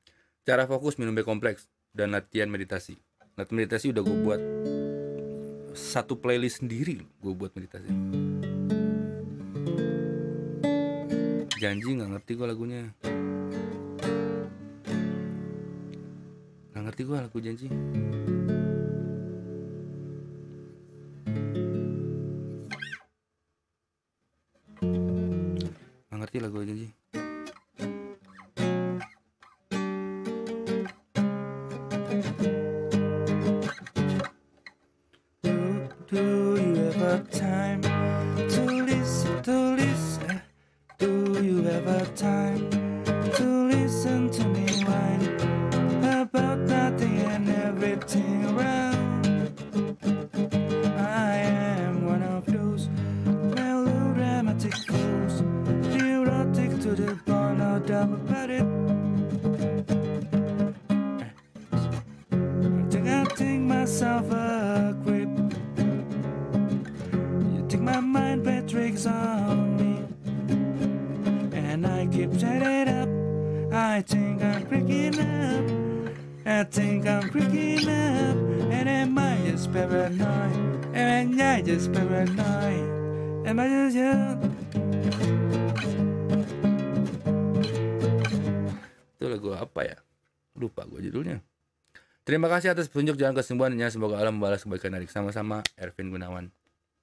Cara fokus minum B kompleks dan latihan meditasi. Latihan meditasi udah gue buat satu playlist sendiri gue buat meditasi. Janji nggak ngerti gue lagunya. Nggak ngerti gue lagu Janji. Nggak ngerti lagu Janji. Do you have time to listen? Do you have time to listen to me whine about nothing and everything around? I am one of those melodramatic fools, neurotic to the bone, no doubt about it. I think myself a creep. My mind plays tricks on me, and I keep setting up. I think I'm creaking up. I think I'm creaking up. And am I just paranoid? Am I just paranoid? Am I just young? Itu lagu apa ya? Lupa gue judulnya. Terima kasih atas petunjuk jalan kesembuhannya. Semoga Allah membalas kebaikan adik. Sama-sama, Ervin Gunawan.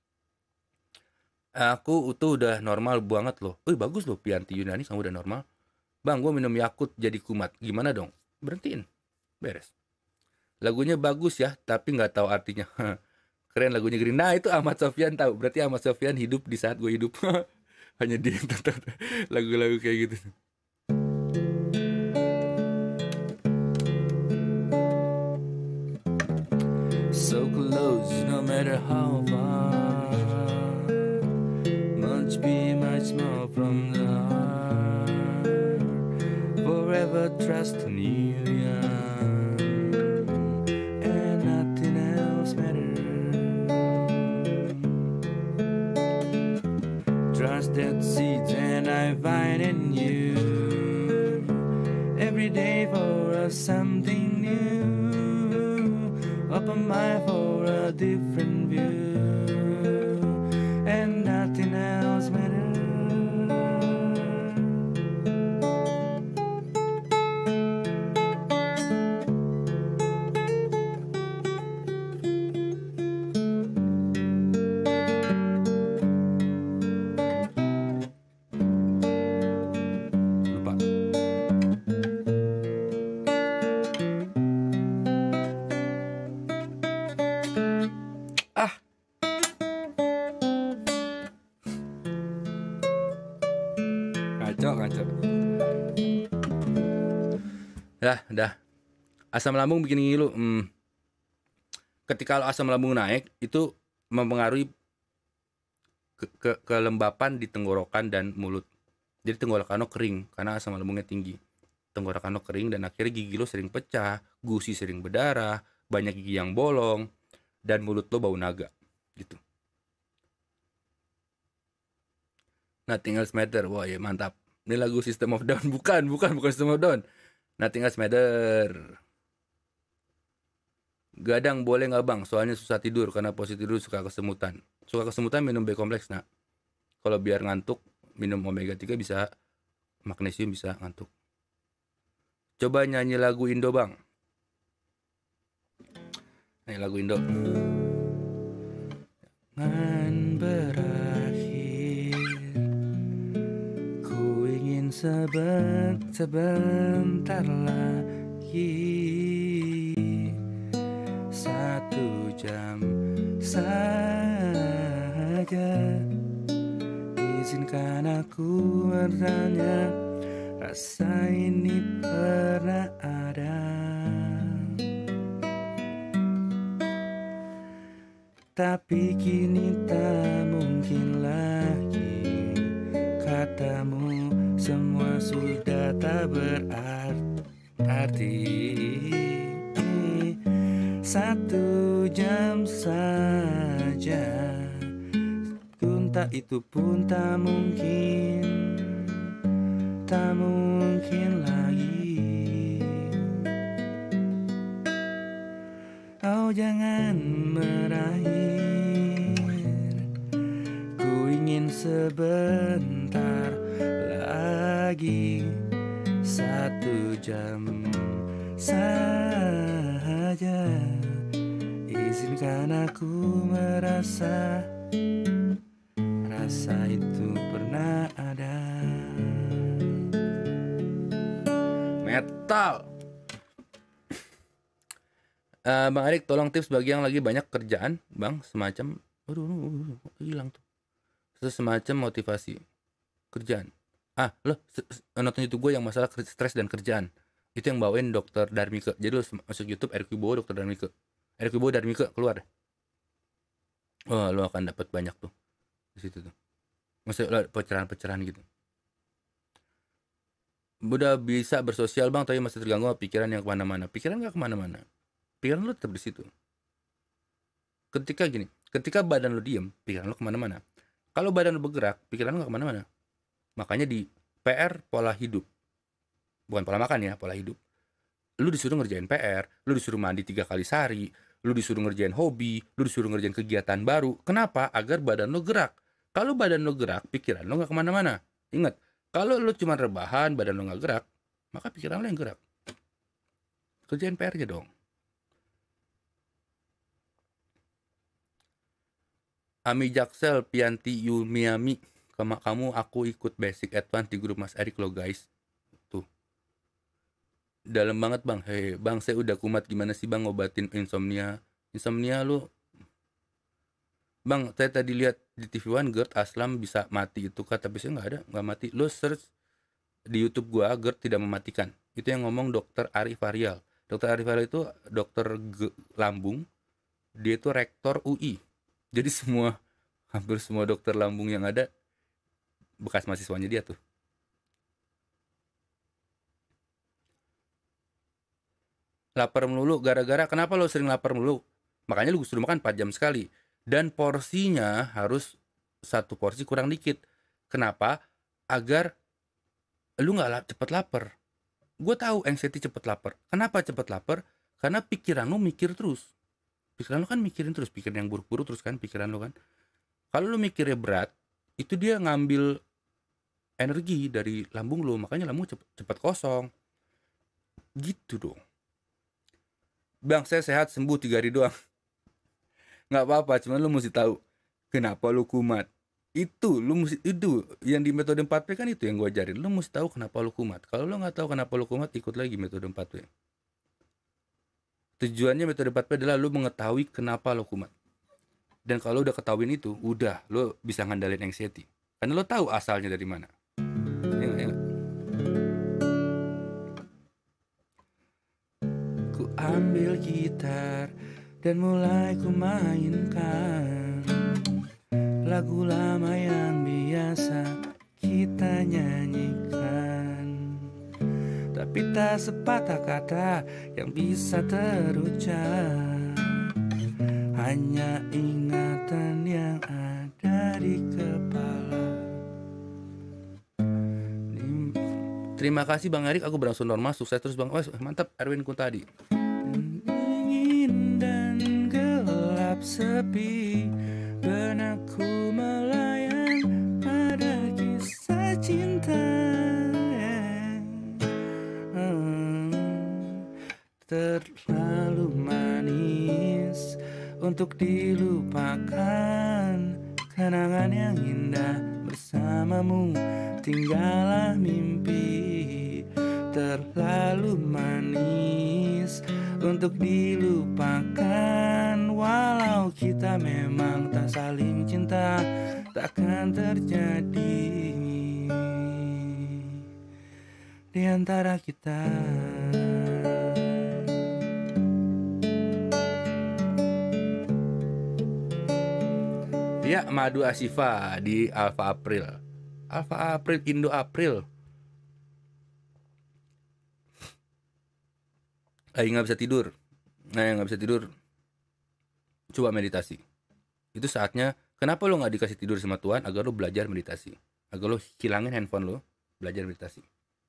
Aku tuh udah normal banget loh. Bagus loh, Pianti Yunani kamu udah normal. Bang, gue minum Yakult jadi kumat. Gimana dong? Berhentiin. Beres. Lagunya bagus ya, tapi nggak tahu artinya. Keren lagunya Green. Nah, itu Ahmad Sofyan tahu. Berarti Ahmad Sofyan hidup di saat gue hidup. Hanya dia yang tahu lagu-lagu kayak gitu. So close, no matter how far. Much more from the heart. Forever trust in you, and nothing else matters. Trust that seeds and I find in you. Every day for something new. Open mind for a different view, and nothing else matters. Ngaco. Dah. Asam lambung bikin ngilu. Ketika asam lambung naik, itu mempengaruhi kelembapan di tenggorokan dan mulut. Jadi tenggorokan lo kering karena asam lambungnya tinggi. Tenggorokan lo kering dan akhirnya gigi lo sering pecah, gusi sering berdarah, banyak gigi yang bolong, dan mulut lo bau naga. Gitu. Nothing else matter. Wah ya mantap. Ini lagu System of Down. Bukan System of Down. Nothing else matter. Gadang boleh nggak bang? Soalnya susah tidur karena posisi tidur suka kesemutan. Suka kesemutan minum B kompleks nak. Kalau biar ngantuk minum omega 3 bisa, magnesium bisa ngantuk. Coba nyanyi lagu Indo bang. Ini lagu Indo. Jangan berakhir. Ku ingin sebentar lagi. 1 jam saja. Izinkan aku bertanya, rasa ini pernah ada, tapi kini tak mungkin lagi. Katamu semua sudah tak berarti. 1 jam saja, entah itu pun tak mungkin lagi. Oh jangan meraih sebentar lagi, 1 jam saja. Izinkan aku merasa rasa itu pernah ada. Metal. Bang Arik, tolong tips bagi yang lagi banyak kerjaan, Bang, semacam hilang tuh. Semacam motivasi kerjaan. Lo nonton YouTube gue yang masalah stres dan kerjaan. Itu yang bawain Dokter Darmike. Jadi lo masuk YouTube Erik Wibowo Dokter Darmike. Erik Wibowo Darmike keluar. Oh, lo akan dapat banyak tuh di situ tuh. Maksudnya pencerahan-pencerahan gitu. Udah bisa bersosial, Bang, tapi masih terganggu sama pikiran yang kemana-mana. Pikiran gak kemana-mana. Pikiran lo tetap di situ. Ketika badan lo diem, pikiran lo kemana-mana. Kalau badan lo bergerak, pikiran lo gak kemana-mana. Makanya di PR pola hidup, bukan pola makan ya, pola hidup. Lu disuruh ngerjain PR, lu disuruh mandi 3 kali sehari, lu disuruh ngerjain hobi, lu disuruh ngerjain kegiatan baru. Kenapa? Agar badan lo gerak. Kalau badan lo gerak, pikiran lo gak kemana-mana. Ingat, kalau lo cuma rebahan, badan lo gak gerak, maka pikiran lo yang gerak. Kerjain PR aja dong. Ami Jaksel, Pianti Yumiami, kamu aku ikut basic advance di grup Mas Erik lo guys. Tuh. Dalam banget, Bang. Hei, Bang, saya udah kumat, gimana sih, Bang, ngobatin insomnia? Insomnia lu. Bang, saya tadi lihat di TV One GERD Aslam bisa mati itu kata, tapi saya nggak mati. Lo search di YouTube gua, GERD tidak mematikan. Itu yang ngomong Dokter Arif Arial. Dokter Arif Arial itu dokter lambung. Dia itu rektor UI. Jadi hampir semua dokter lambung yang ada bekas mahasiswanya dia tuh. Lapar melulu gara-gara kenapa lo sering lapar melulu? Makanya lu suruh makan 4 jam sekali. Dan porsinya harus 1 porsi kurang dikit. Kenapa? Agar lu gak cepet lapar. Gue tahu anxiety cepet lapar. Kenapa cepet lapar? Karena pikiran lu mikir terus. Pikiran lu kan mikirin terus, pikiran yang buruk-buruk terus kan pikiran lu kan. Kalau lu mikirnya berat, itu dia ngambil energi dari lambung lu, makanya lambung cepet kosong. Gitu dong. Bang, saya sehat, sembuh 3 hari doang. Nggak apa-apa, cuman lu mesti tahu kenapa lu kumat. Itu yang di metode 4P kan itu yang gue ajarin. Lu mesti tahu kenapa lu kumat. Kalau lu nggak tahu kenapa lu kumat, ikut lagi metode 4P. Tujuannya metode 4P adalah lu mengetahui kenapa lu kumat. Dan kalau udah ketahuin itu, udah lu bisa ngandalin anxiety. Karena lu tahu asalnya dari mana. Ingat. Ku ambil gitar dan mulai ku mainkan lagu lama yang biasa kita nyanyikan, tapi tak sepatah kata yang bisa terucap, hanya ingatan yang ada di kepala. Terima kasih Bang Erik, aku berangsur normal, sukses terus Bang. Mantap, Erwin Kuntadi. Dingin dan gelap sepi, benakku melayang pada kisah cinta terlalu manis untuk dilupakan. Kenangan yang indah bersamamu, tinggallah mimpi. Terlalu manis untuk dilupakan. Walau kita memang tak saling cinta, takkan terjadi di antara kita. Ya, Madu Asifa di Alpha April. Alpha April, Indo April. Lagi gak bisa tidur. Gak bisa tidur. Coba meditasi. Itu saatnya. Kenapa lo gak dikasih tidur sama Tuhan? Agar lo belajar meditasi. Agar lo hilangin handphone lo, belajar meditasi.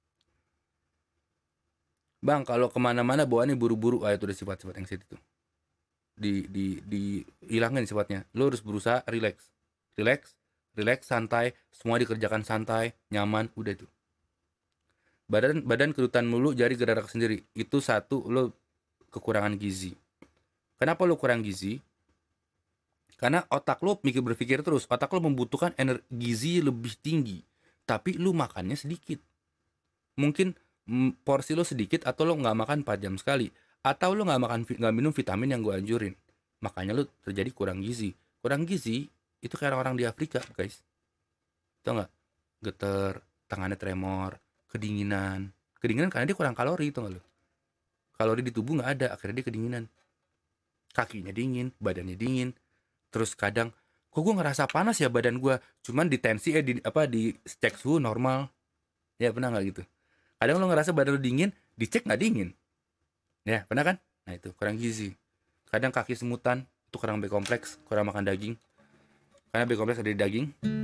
Bang, kalau kemana-mana bawaannya buru-buru, itu udah sifat-sifat anxiety itu. Dihilangin sifatnya. Lo harus berusaha relax. relax, santai, semua dikerjakan santai, nyaman, udah itu. Badan kerutan mulu, jari gerak sendiri. Itu satu, lo kekurangan gizi. Kenapa lo kurang gizi? Karena otak lo berpikir terus, otak lo membutuhkan gizi lebih tinggi, tapi lo makannya sedikit. Mungkin porsi lo sedikit, atau lo nggak makan 4 jam sekali, atau lo nggak minum vitamin yang gue anjurin. Makanya lo terjadi kurang gizi. Kurang gizi itu kayak orang di Afrika, guys. Tau nggak? Geter, tangannya tremor, kedinginan karena dia kurang kalori, tau nggak lo? Kalori di tubuh nggak ada, akhirnya dia kedinginan. Kakinya dingin, badannya dingin. Terus kadang, kok gue ngerasa panas ya badan gue, cuman di tensi di cek suhu normal. Ya pernah nggak gitu? Kadang lo ngerasa badan lo dingin, dicek nggak dingin. Ya pernah kan? Nah itu kurang gizi. Kadang kaki semutan, itu kurang B kompleks, kurang makan daging. Karena B kompleks ada di daging.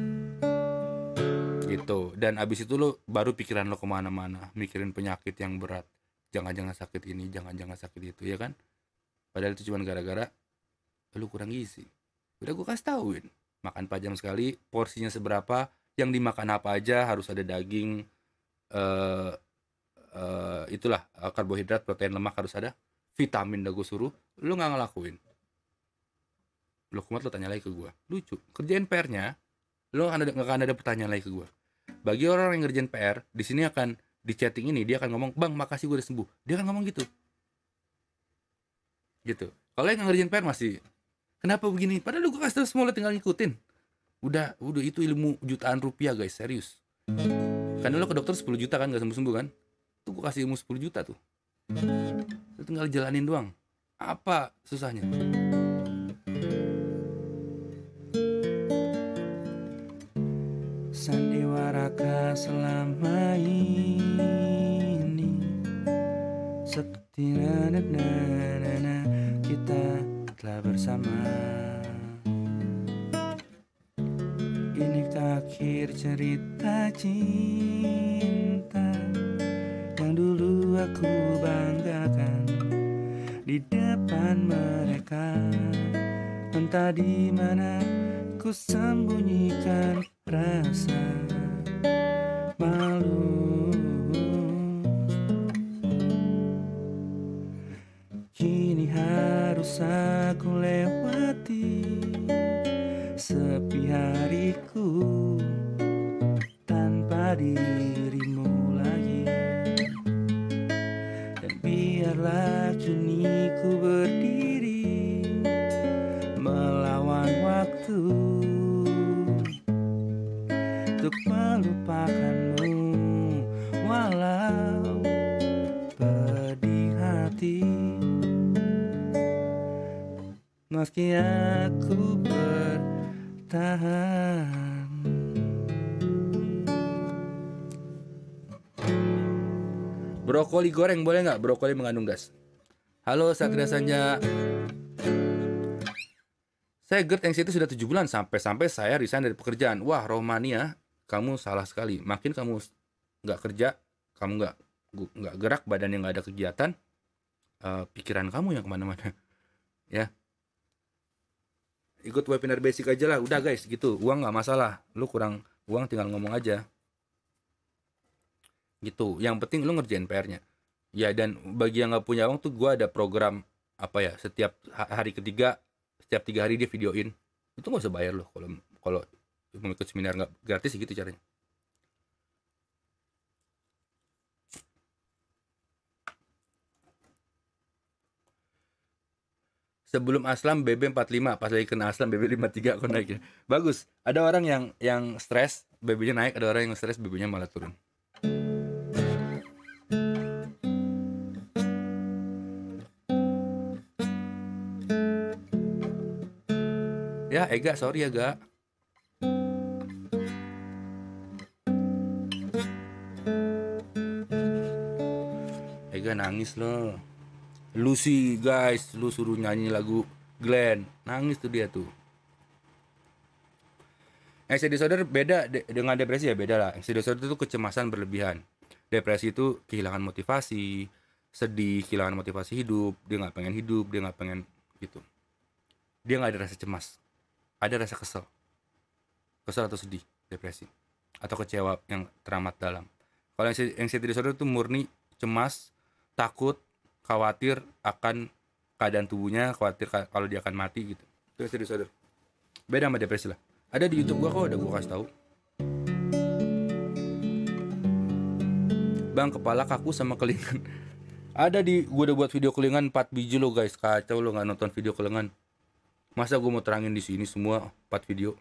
Gitu. Dan abis itu lo baru pikiran lo kemana-mana, mikirin penyakit yang berat. Jangan-jangan sakit ini, jangan-jangan sakit itu, ya kan? Padahal itu cuma gara-gara lo kurang gizi. Udah gue kasih tauin, makan 4 jam sekali, porsinya seberapa, yang dimakan apa aja, harus ada daging, karbohidrat, protein, lemak harus ada, vitamin udah gue suruh, lo nggak ngelakuin. Lo kumat, lo tanya lagi ke gue, lucu, kerjain PR-nya, lo nggak akan ada pertanyaan lagi ke gue. Bagi orang yang ngerjain PR, di sini akan di chatting ini dia akan ngomong, bang makasih gue udah sembuh, dia akan ngomong gitu. Kalau yang ngerjain PR masih, kenapa begini? Padahal gue kasih tau semua, lo tinggal ngikutin. Udah itu ilmu jutaan rupiah, guys, serius. Karena lo ke dokter 10 juta kan, gak sembuh-sembuh kan? Tuh gue kasih ilmu 10 juta tuh. Lo tinggal jalanin doang. Apa susahnya? Sandiwara selama ini seperti nana kita telah bersama. Ini akhir cerita cinta yang dulu aku banggakan di depan mereka. Entah di mana ku sembunyikan rasa malu. Kini harus aku lewati sepi hariku tanpa dirimu lagi. Dan biarlah kini ku berdiri melawan waktu untuk melupakanmu, walau pedih hati. Meski aku bertahan. Brokoli goreng boleh nggak? Brokoli mengandung gas. Halo Satria Sanja. Saya GERD anxiety sudah 7 bulan, sampai saya resign dari pekerjaan. Wah Romania, kamu salah sekali. Makin kamu nggak kerja, kamu nggak gerak, badan yang nggak ada kegiatan, pikiran kamu yang kemana-mana. Ya. Ikut webinar basic aja lah, udah guys gitu. Uang nggak masalah, lu kurang uang tinggal ngomong aja gitu. Yang penting lu ngerjain PR-nya ya. Dan bagi yang nggak punya uang tuh, gue ada program apa ya, setiap hari ketiga, setiap 3 hari dia videoin. Itu nggak usah bayar loh kalau mau ikut seminar, nggak gratis gitu caranya. Sebelum Aslam BB 45, pas lagi kena Aslam BB 53 kok naik ya. Bagus. Ada orang yang stres BB-nya naik, ada orang yang stres BB-nya malah turun. Ya Ega, sorry ya Ga. Ega nangis loh. Lu sih guys, lu suruh nyanyi lagu Glenn, nangis tuh dia tuh. Anxiety disorder beda dengan depresi ya, beda lah. Anxiety disorder itu kecemasan berlebihan. Depresi itu kehilangan motivasi, sedih, kehilangan motivasi hidup, dia nggak pengen hidup, dia nggak pengen gitu. Dia nggak ada rasa cemas, ada rasa kesel. kesel atau sedih, depresi, atau kecewa yang teramat dalam. Kalau anxiety disorder itu murni cemas, takut, khawatir akan keadaan tubuhnya, khawatir kalau dia akan mati gitu. Itu anxiety disorder. Beda sama depresi lah. Ada di YouTube gua kok, ada gua kasih tahu. Bang, kepala kaku sama kelingan. Ada gua udah buat video kelingan 4 biji lo guys. Kacau lo nggak nonton video kelingan. Masa gua mau terangin di sini semua 4 video?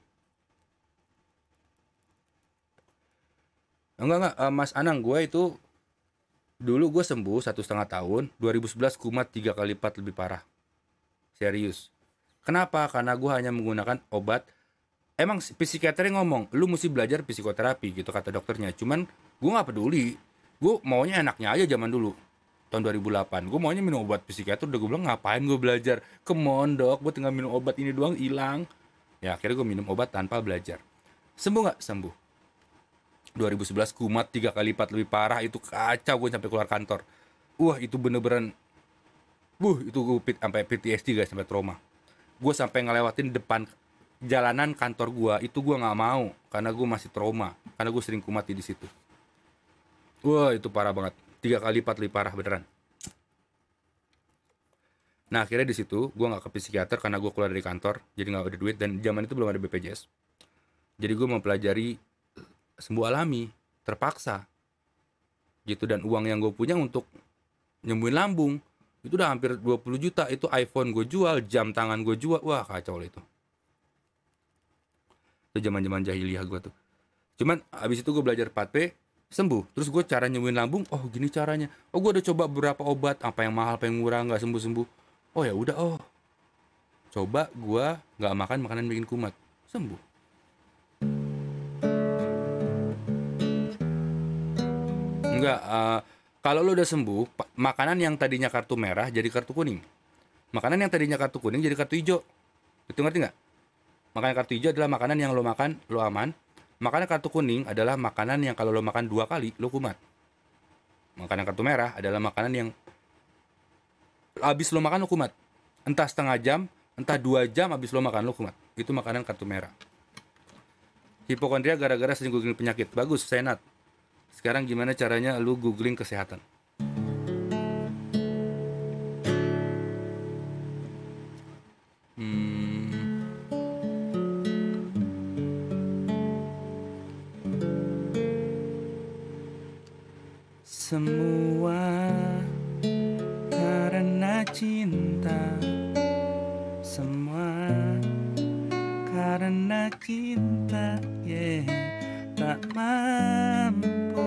Enggak, Mas Anang, gue itu dulu gue sembuh 1,5 tahun. 2011 kumat 3 kali lipat lebih parah. Serius. Kenapa? Karena gue hanya menggunakan obat. Emang psikiater ngomong, lu mesti belajar psikoterapi gitu kata dokternya. Cuman gue nggak peduli. Gue maunya enaknya aja zaman dulu. Tahun 2008. Gue maunya minum obat psikiater. Udah gue bilang, ngapain gue belajar? Come on dok, gue tinggal minum obat ini doang hilang. Ya akhirnya gue minum obat tanpa belajar. Sembuh nggak? Sembuh. 2011 kumat 3 kali lipat lebih parah. Itu kacau, gue sampai keluar kantor. Wah itu bener-beneran itu gue sampai PTSD guys, sampai trauma. Gue sampai ngelewatin depan jalanan kantor gue, itu gue nggak mau karena gue masih trauma, karena gue sering kumat di situ. Wah itu parah banget, 3 kali lipat lebih parah beneran. Nah akhirnya di situ gue nggak ke psikiater karena gue keluar dari kantor, jadi nggak ada duit, dan zaman itu belum ada BPJS. Jadi gue mempelajari sembuh alami, terpaksa gitu. Dan uang yang gue punya untuk nyembuhin lambung itu udah hampir 20 juta. Itu iPhone gue jual, jam tangan gue jual. Wah kacau lah itu zaman jahiliyah gue tuh. Cuman abis itu gue belajar 4P, sembuh. Terus gue cara nyembuhin lambung, oh gini caranya. Oh gue udah coba beberapa obat, apa yang mahal apa yang murah, nggak sembuh. Oh ya udah, coba gue nggak makan makanan bikin kumat, sembuh. Enggak, kalau lo udah sembuh, makanan yang tadinya kartu merah jadi kartu kuning. Makanan yang tadinya kartu kuning jadi kartu hijau. Itu ngerti nggak? Makanan kartu hijau adalah makanan yang lo makan, lo aman. Makanan kartu kuning adalah makanan yang kalau lo makan 2 kali, lo kumat. Makanan kartu merah adalah makanan yang habis lo makan lo kumat. Entah setengah jam, entah 2 jam habis lo makan lo kumat. Itu makanan kartu merah. Hipokondria gara-gara sering googling penyakit. Bagus, Senat. Sekarang gimana caranya lu googling kesehatan? Semua karena cinta. Semua karena cinta, tak mampu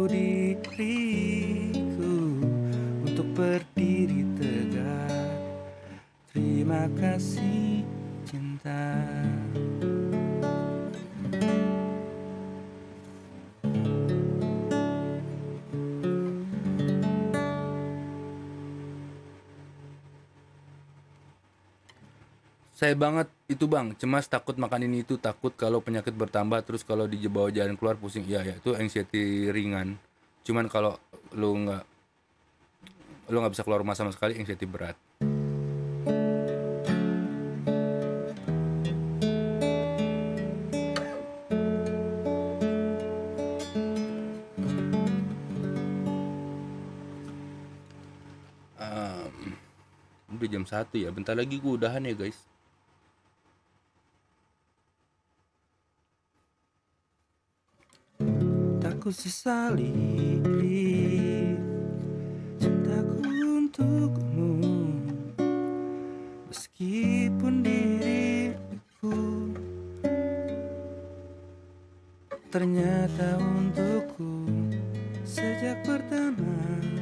diriku untuk berdiri tegak. Terima kasih cinta. Saya banget itu bang, cemas, takut makan ini itu, takut kalau penyakit bertambah, terus kalau di bawah jalan keluar pusing. Iya itu anxiety ringan. Cuman kalau lu nggak bisa keluar rumah sama sekali, anxiety berat. Udah jam 1 ya, bentar lagi gue udahan ya guys. Tak ku sesali cintaku untukmu, meskipun diriku ternyata untukku sejak pertama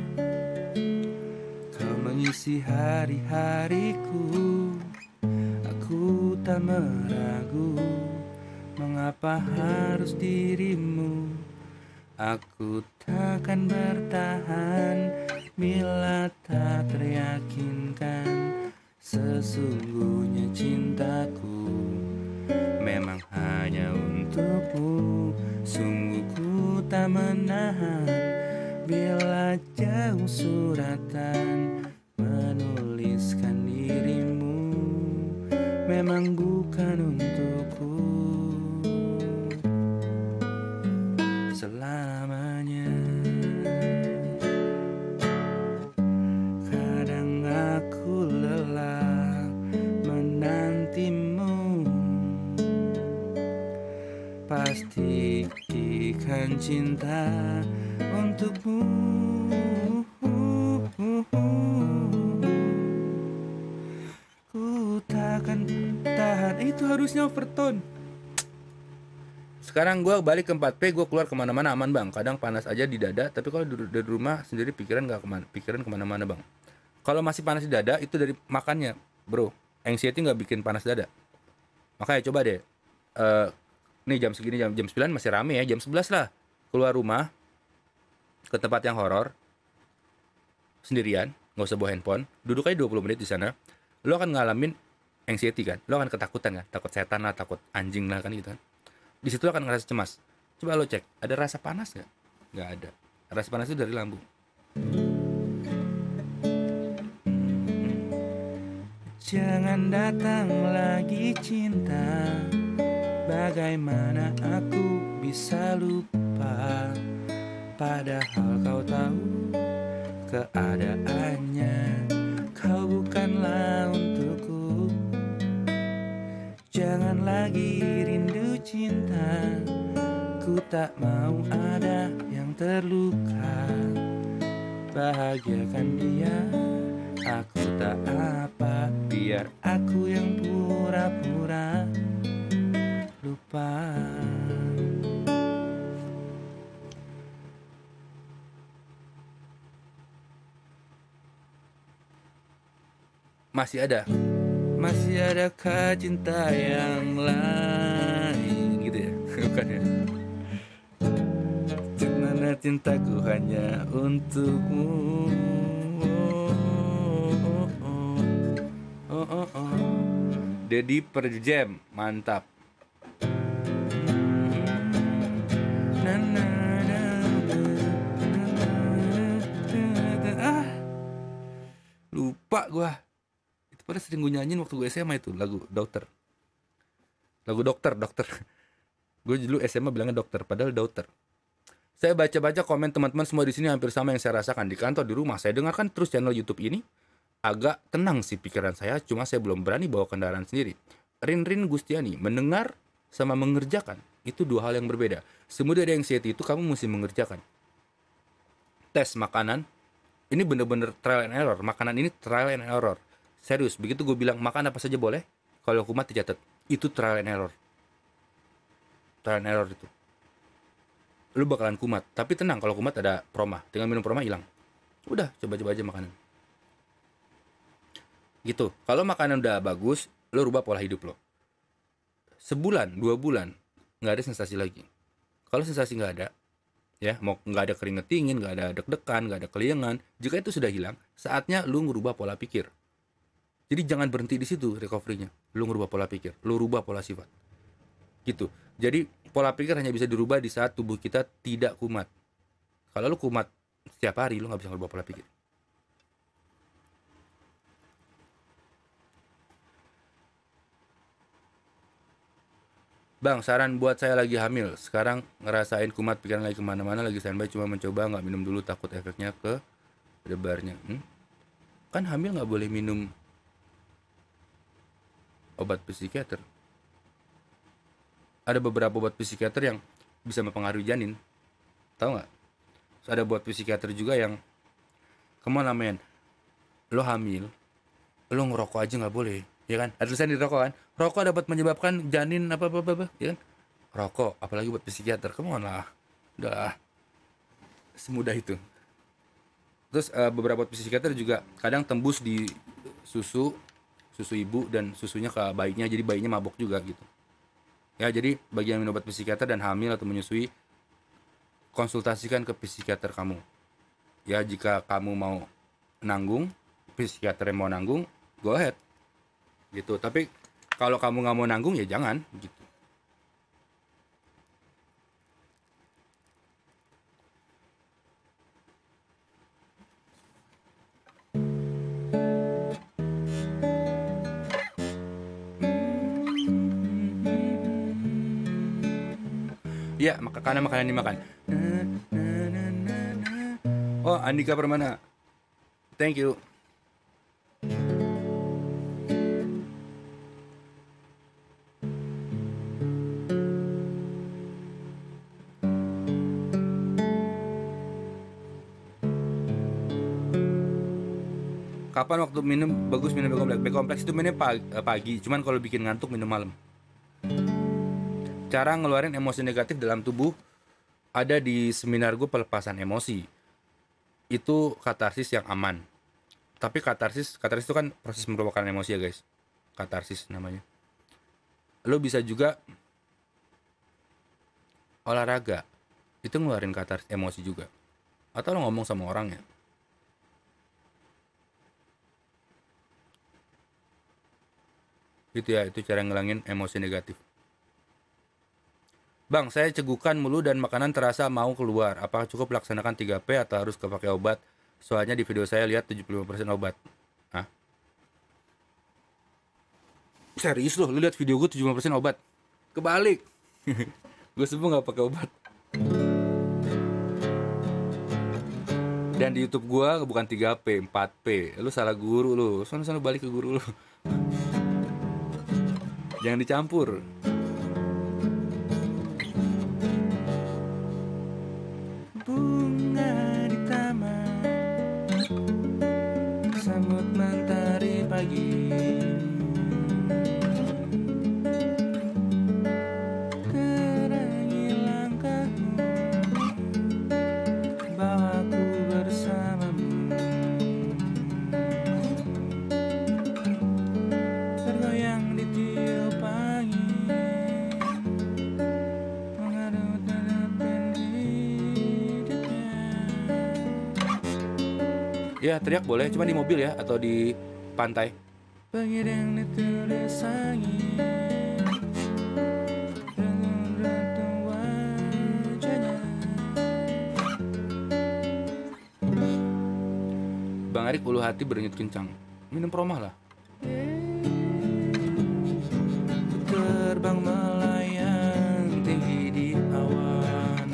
kau mengisi hari-hariku. Aku tak meragu mengapa harus dirimu. Aku takkan bertahan bila tak teryakinkan sesungguhnya cintaku memang hanya untukmu. Sungguh ku tak menahan bila jauh suratan menuliskan dirimu memang bukan untukku. cinta untukmu. Ku takkan tahan. Itu harusnya overtone. Sekarang gue balik ke 4P, gue keluar kemana-mana aman bang. Kadang panas aja di dada, tapi kalau di rumah sendiri pikiran kemana-mana bang. Kalau masih panas di dada itu dari makannya bro. Anxiety nggak bikin panas dada. Makanya coba deh, nih jam segini, jam 9 masih rame ya, jam 11 lah keluar rumah ke tempat yang horor sendirian, nggak usah bawa handphone, duduk aja 20 menit di sana. Lo akan ngalamin anxiety kan, lo akan ketakutan kan, takut setan lah, takut anjing lah kan gitu kan. Di situ akan ngerasa cemas. Coba lo cek, ada rasa panas nggak? Nggak ada. Rasa panas itu dari lambung. Jangan datang lagi cinta. Bagaimana aku bisa lupa? Padahal kau tahu keadaannya. Kau bukanlah untukku. Jangan lagi rindu cinta. Ku tak mau ada yang terluka. Bahagiakan dia. Aku tak apa. Biar aku yang pura-pura lupa. Masih adakah cinta yang lain gitu ya? Bukan ya? Karena cintaku hanya untukmu. Dedi per jam, mantap. Lupa gua. Pada sering gue nyanyiin waktu gue SMA itu lagu dokter. Gue dulu SMA bilangnya dokter, padahal daughter. Saya baca-baca komen teman-teman semua di sini hampir sama yang saya rasakan di kantor, di rumah. Saya dengarkan terus channel YouTube ini. Agak tenang sih pikiran saya, cuma saya belum berani bawa kendaraan sendiri. Rin Gustiani, mendengar sama mengerjakan itu dua hal yang berbeda. Semudah ada anxiety itu kamu mesti mengerjakan. Tes makanan, ini bener-bener trial and error. Makanan ini trial and error. Serius, begitu gue bilang makan apa saja boleh, kalau kumat dicatat. Itu trial and error. Trial and error itu. Lu bakalan kumat. Tapi tenang, kalau kumat ada proma. Tinggal minum proma hilang. Udah, coba-coba aja makanan. Gitu. Kalau makanan udah bagus, lu rubah pola hidup lo. Sebulan, 2 bulan, nggak ada sensasi lagi. Kalau sensasi nggak ada, ya mau nggak ada keringet dingin, nggak ada deg-degan, nggak ada keliengan. Jika itu sudah hilang, saatnya lu ngerubah pola pikir. Jadi jangan berhenti di situ recovery-nya. Lu ngerubah pola pikir, lu rubah pola sifat. Gitu. Jadi pola pikir hanya bisa dirubah di saat tubuh kita tidak kumat. Kalau lu kumat setiap hari, lu nggak bisa ngerubah pola pikir. Bang, saran buat saya lagi hamil. Sekarang ngerasain kumat, pikiran lagi kemana-mana, lagi standby, cuma mencoba nggak minum dulu, takut efeknya ke debarnya. Kan hamil nggak boleh minum obat psikiater. Ada beberapa obat psikiater yang bisa mempengaruhi janin. Tahu nggak? Ada obat psikiater juga yang, come on man, lo hamil, lo ngerokok aja nggak boleh, ya kan? Ada tulisan di rokok kan? Rokok dapat menyebabkan janin apa, ya kan? Rokok, apalagi buat psikiater, come on lah, udah semudah itu. Terus beberapa psikiater juga kadang tembus di susu ibu dan susunya ke bayinya, jadi bayinya mabok juga gitu. Ya, jadi bagi yang minum obat psikiater dan hamil atau menyusui, konsultasikan ke psikiater kamu. Ya, jika kamu mau nanggung, psikiater yang mau nanggung, go ahead. Gitu. Tapi kalau kamu nggak mau nanggung ya jangan gitu. Ya, karena makanan dimakan. Oh, Andika Permana. Thank you. Kapan waktu minum bagus minum B-kompleks? B-kompleks itu minum pagi, cuman kalau bikin ngantuk minum malam. Cara ngeluarin emosi negatif dalam tubuh ada di seminar gue, pelepasan emosi. Itu katarsis yang aman. Tapi katarsis itu kan proses meluapkan emosi ya guys. Katarsis namanya. Lo bisa juga olahraga, itu ngeluarin katarsis emosi juga. Atau lo ngomong sama orang ya. Itu ya, itu cara ngilangin emosi negatif. Bang, saya cegukan mulu dan makanan terasa mau keluar. Apakah cukup laksanakan 3P atau harus kepake obat? Soalnya di video saya lihat 75% obat. Hah? Serius loh, lu lihat video gue 75% obat? Kebalik. Gue semua gak pakai obat. Dan di YouTube gue bukan 3P, 4P. Lu salah guru lu. Soalnya balik ke guru lu. Jangan dicampur. Bunga di taman, sambut mentari pagi. Terangi langkahmu, bawaku bersamamu. Tergoyang di tiup angin, mengaduk-adukkan hidupnya. Ya teriak boleh, cuma di mobil ya, atau di pantai. Pagi yang ditulis angin, renung-renung wajahnya. Bang Arik ulu hati berdenyut kencang. Minum promah lah. Terbang melayang tinggi di awan.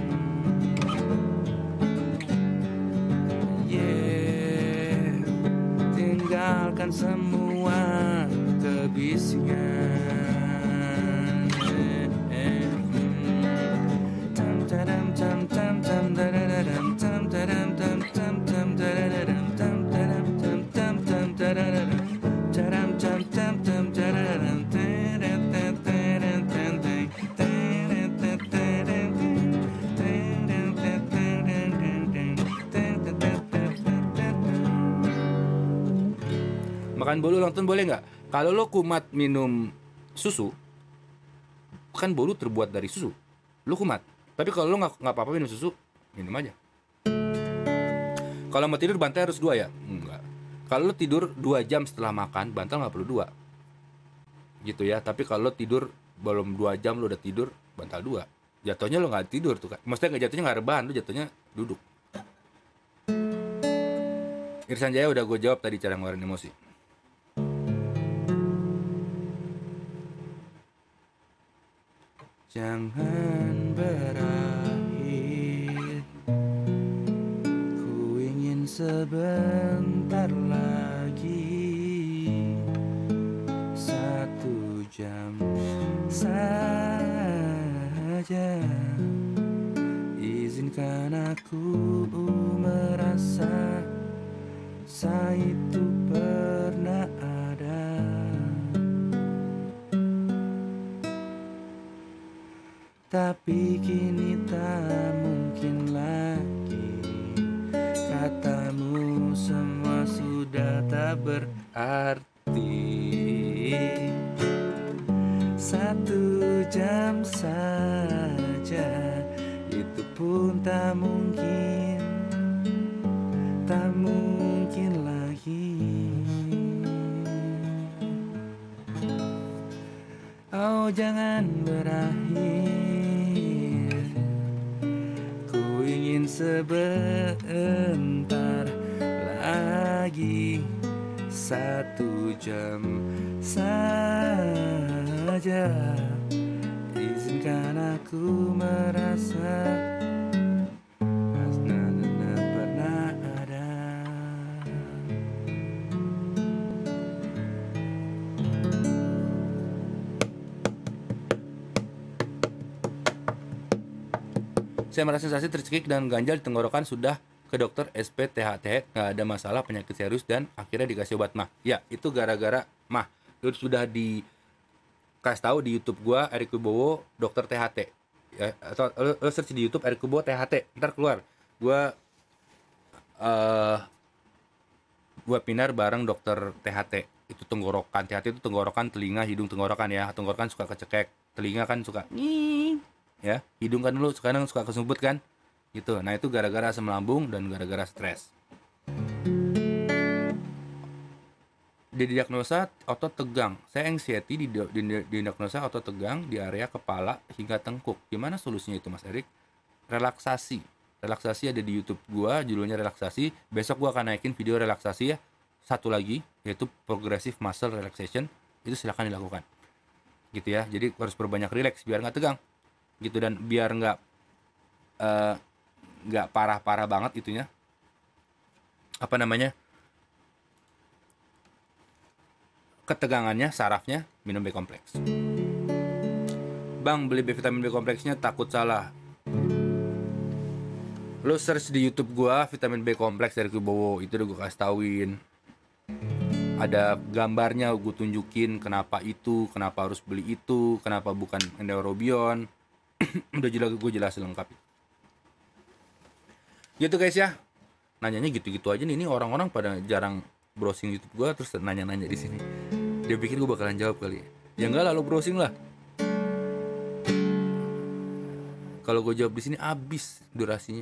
Yeah, tinggalkan semua kebisingan. Tam tadam tam tam tam dadadadam tam tadam tam tam tam dadadadam tam tadam tam tam tam dadadadam tadam tam tam tam dadadadam tadam tam tadam tam makan bolu ulang tahun boleh nggak? Kalau lo kumat minum susu, kan bolu terbuat dari susu, lo kumat. Tapi kalau lo nggak apa-apa minum susu, minum aja. Kalau mau tidur bantal harus 2 ya? Enggak. Kalau lo tidur 2 jam setelah makan, bantal nggak perlu 2. Gitu ya. Tapi kalau lo tidur belum 2 jam lo udah tidur, bantal 2. Jatuhnya lo nggak tidur tuh kan. Maksudnya nggak jatuhnya nggak rebahan, lo jatuhnya duduk. Irsan Jaya udah gue jawab tadi cara ngeluarin emosi. Jangan berakhir, ku ingin sebentar lagi, 1 jam saja. Izinkan aku merasa saya itu pernah ada. Tapi kini tak mungkin lagi. Katamu semua sudah tak berarti. 1 jam saja, itu pun tak mungkin lagi. Oh jangan berakhir, ku ingin sebentar lagi, 1 jam saja. Izinkan aku merasa pernah ada. Saya merasa sensasi tercekik dan ganjal di tenggorokan sudah ke dokter SPTHT, nggak ada masalah penyakit serius dan akhirnya dikasih obat mah. Ya, itu gara-gara mah. Itu sudah dikasih tahu di YouTube gua, Erik Wibowo dokter THT. Ya, atau lo search di YouTube Erik Wibowo THT, ntar keluar. Gua eh webinar bareng dokter THT. Itu tenggorokan. THT itu tenggorokan, telinga, hidung, tenggorokan ya. Tenggorokan suka kecekek, telinga kan suka ya, hidung kan dulu sekarang suka kesumput kan gitu. Nah itu gara-gara asam lambung dan gara-gara stres. Didiagnosa otot tegang. Saya anxiety didiagnosa otot tegang di area kepala hingga tengkuk. Gimana solusinya itu Mas Erik? Relaksasi. Relaksasi ada di YouTube gua, judulnya relaksasi. Besok gua akan naikin video relaksasi ya. Satu lagi yaitu progressive muscle relaxation. Itu silakan dilakukan. Gitu ya. Jadi harus berbanyak relax biar nggak tegang. Gitu, dan biar nggak parah-parah banget itunya, apa namanya, ketegangannya, sarafnya. Minum B kompleks. Bang, beli vitamin B kompleksnya takut salah. Lo search di YouTube gua vitamin B kompleks dari Wibowo, itu udah gua kasih tauin, ada gambarnya, gue tunjukin kenapa harus beli itu, kenapa bukan Neurobion. Udah jelas, gue jelasin lengkap gitu guys ya. Nanyanya gitu-gitu aja nih. Ini orang-orang pada jarang browsing YouTube gue terus nanya-nanya di sini. Dia pikir gue bakalan jawab kali ya. Enggak lah, lo browsing lah. Kalau gue jawab di sini habis durasinya.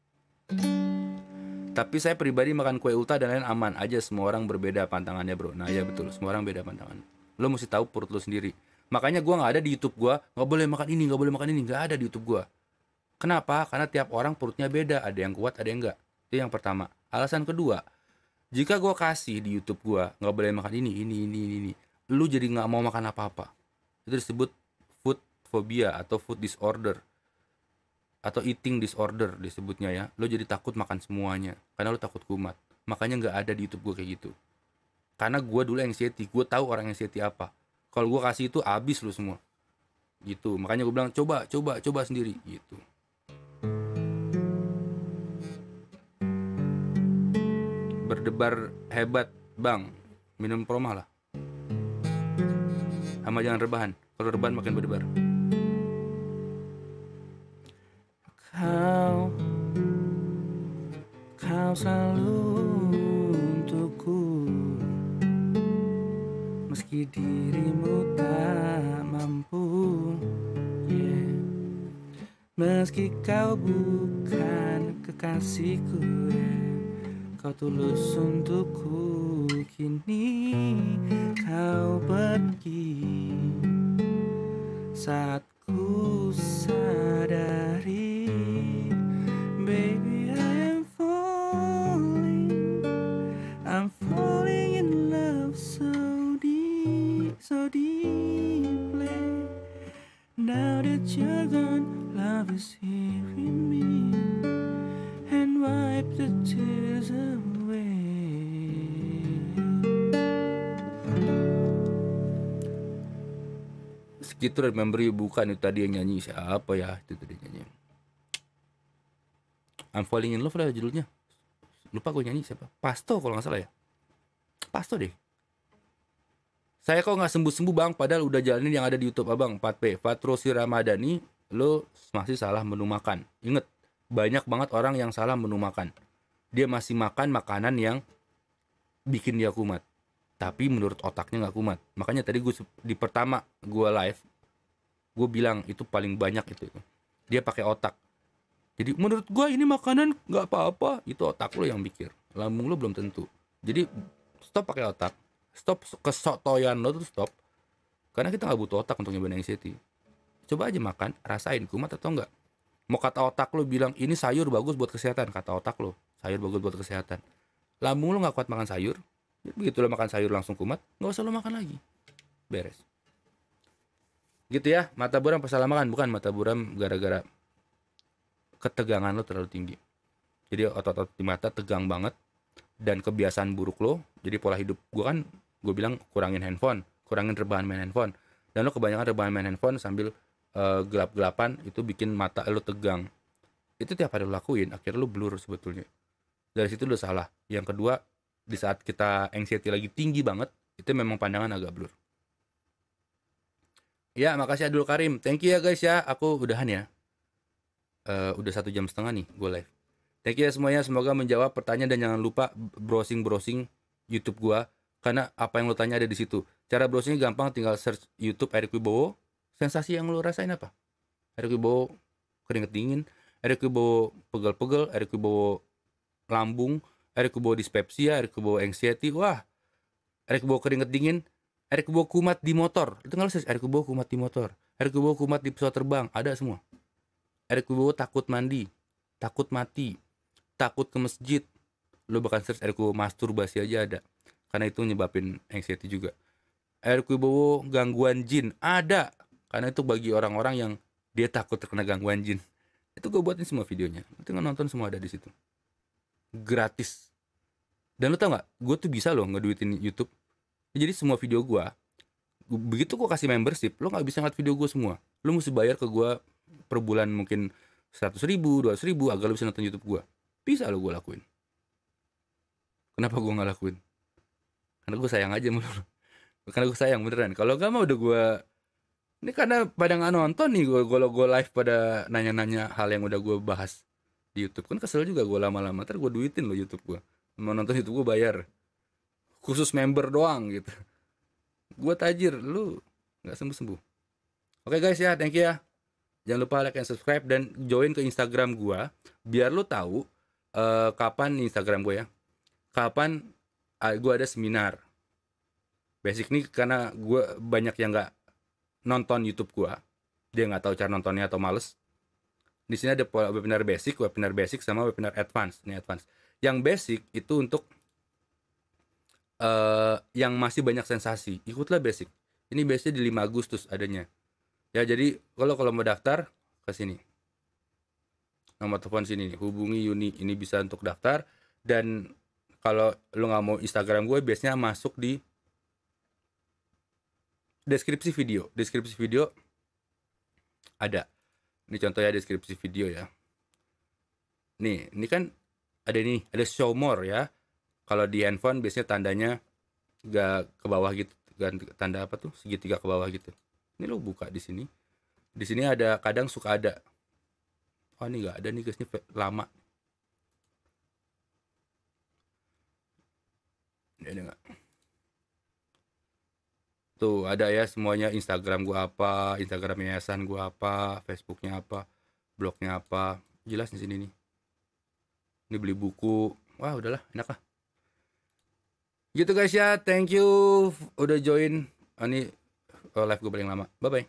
Tapi saya pribadi makan kue ulta dan lain aman aja. Semua orang berbeda pantangannya bro. Nah ya betul, semua orang beda pantangan. Lo mesti tahu perut lo sendiri. Makanya gue nggak ada di YouTube gue, nggak boleh makan ini, nggak boleh makan ini, nggak ada di YouTube gue. Kenapa? Karena tiap orang perutnya beda, ada yang kuat, ada yang enggak. Itu yang pertama. Alasan kedua, jika gue kasih di YouTube gue nggak boleh makan ini, lu jadi nggak mau makan apa-apa. Itu disebut food phobia atau food disorder atau eating disorder disebutnya ya. Lu jadi takut makan semuanya karena lu takut kumat. Makanya nggak ada di YouTube gue kayak gitu. Karena gue dulu anxiety, gue tahu orang anxiety apa. Kalau gue kasih itu habis lu semua gitu. Makanya gue bilang coba sendiri gitu. Berdebar hebat bang, minum promah lah sama jangan rebahan. Kalau rebahan makin berdebar. Kau selalu untukku, meski dirimu tak mampu, yeah. Meski kau bukan kekasihku, yeah. Kau tulus untukku, kini kau pergi saat ku sadari, baby I'm falling in love so deeply. Now that you're gone, love is here in me, and wipe the tears away. Segitu Remember You, bukan itu tadi yang nyanyi siapa ya? Itu tadi nyanyi I'm Falling in Love lah judulnya. Lupa gue nyanyi siapa. Pasto kalau nggak salah ya. Pasto deh. Saya kok nggak sembuh-sembuh bang, padahal udah jalanin yang ada di YouTube abang. 4P Patrosi Ramadhani, lo masih salah menu makan. Ingat, banyak banget orang yang salah menu makan. Dia masih makan makanan yang bikin dia kumat, tapi menurut otaknya nggak kumat. Makanya tadi gue di pertama gue live, gue bilang itu paling banyak itu. Dia pakai otak. Jadi menurut gue ini makanan nggak apa-apa, itu otak lo yang mikir, lambung lo belum tentu. Jadi stop pakai otak, stop kesotoyan lo tuh stop. Karena kita nggak butuh otak untuk nyobain anxiety. Coba aja makan, rasain kumat atau enggak. Mau kata otak lo bilang ini sayur bagus buat kesehatan, kata otak lo sayur bagus buat kesehatan. Lambung lo nggak kuat makan sayur, begitu lo makan sayur langsung kumat, nggak usah lo makan lagi, beres. Gitu ya, mata buram pas salah makan, bukan mata buram gara-gara ketegangan lo terlalu tinggi. Jadi otot-otot di mata tegang banget dan kebiasaan buruk lo. Jadi pola hidup gue kan, gue bilang kurangin handphone, kurangin rebahan main handphone. Dan lo kebanyakan rebahan main handphone sambil gelap-gelapan, itu bikin mata lo tegang. Itu tiap hari lo lakuin, akhirnya lo blur sebetulnya. Dari situ udah salah. Yang kedua, di saat kita anxiety lagi tinggi banget, itu memang pandangan agak blur. Ya, makasih Abdul Karim. Thank you ya guys ya. Aku udahan ya. Udah 1,5 jam nih gue live. Thank you ya semuanya. Semoga menjawab pertanyaan dan jangan lupa browsing YouTube gua karena apa yang lo tanya ada di situ. Cara browsingnya gampang, tinggal search YouTube Erick Wibowo. Sensasi yang lo rasain apa? Erick Wibowo keringet dingin, Erick Wibowo pegel-pegel, Erick Wibowo lambung, Erick Wibowo dispepsia, Erick Wibowo anxiety. Wah, Erick Wibowo keringet dingin, Erick Wibowo kumat di motor. Itu nggak search Erick Wibowo kumat di motor, Erick Wibowo kumat di pesawat terbang, ada semua. Erick Wibowo takut mandi, takut mati, takut ke masjid. Lo bahkan search Erick Wibowo masturbasi aja ada. Karena itu nyebabin anxiety juga. Erick Wibowo gangguan jin, ada. Karena itu bagi orang-orang yang dia takut terkena gangguan jin. Itu gue buatin semua videonya. Tinggal nonton, semua ada di situ. Gratis. Dan lo tau gak, gue tuh bisa loh ngeduitin YouTube. Jadi semua video gue, begitu gue kasih membership, lo gak bisa ngeliat video gue semua. Lo mesti bayar ke gue per bulan mungkin 100.000, 200.000 agar lo bisa nonton YouTube gue. Bisa lo gue lakuin. Kenapa gue gak lakuin? Karena gue sayang aja mulu. Karena gue sayang beneran. Kalau gak mah udah gue, ini karena pada gak nonton nih gue live pada nanya-nanya hal yang udah gue bahas di YouTube. Kan kesel juga gue lama-lama. Ntar gue duitin lo YouTube gue. Mau nonton YouTube gue bayar. Khusus member doang gitu. Gue tajir, lu gak sembuh-sembuh. Oke guys ya, thank you ya. Jangan lupa like and subscribe dan join ke Instagram gue biar lu tahu kapan Instagram gue ya. Kapan gue ada seminar. Basic nih karena gue banyak yang nggak nonton YouTube gue, dia nggak tahu cara nontonnya atau males. Di sini ada webinar basic sama webinar advance. Ini advance. Yang basic itu untuk yang masih banyak sensasi. Ikutlah basic. Ini biasanya di 5 Agustus adanya. Ya jadi kalau mau daftar ke sini. Nomor telepon sini, hubungi Yuni. Ini bisa untuk daftar. Dan kalau lo nggak mau Instagram gue, biasanya masuk di deskripsi video. Deskripsi video ada. Ini contohnya deskripsi video ya. Nih, ini kan ada show more ya. Kalau di handphone biasanya tandanya gak ke bawah gitu, tanda apa tuh, segitiga ke bawah gitu. Ini lo buka di sini. Di sini ada, kadang suka ada. Oh ini nggak ada nih guys, ini lama. Ini ada nggak? Tuh ada ya semuanya, Instagram gua apa, Instagram yayasan gua apa, Facebooknya apa, blognya apa, jelas di sini nih. Ini beli buku, wah udahlah, enak lah. Gitu guys ya, thank you udah join. Ini live gue paling lama. Bye bye.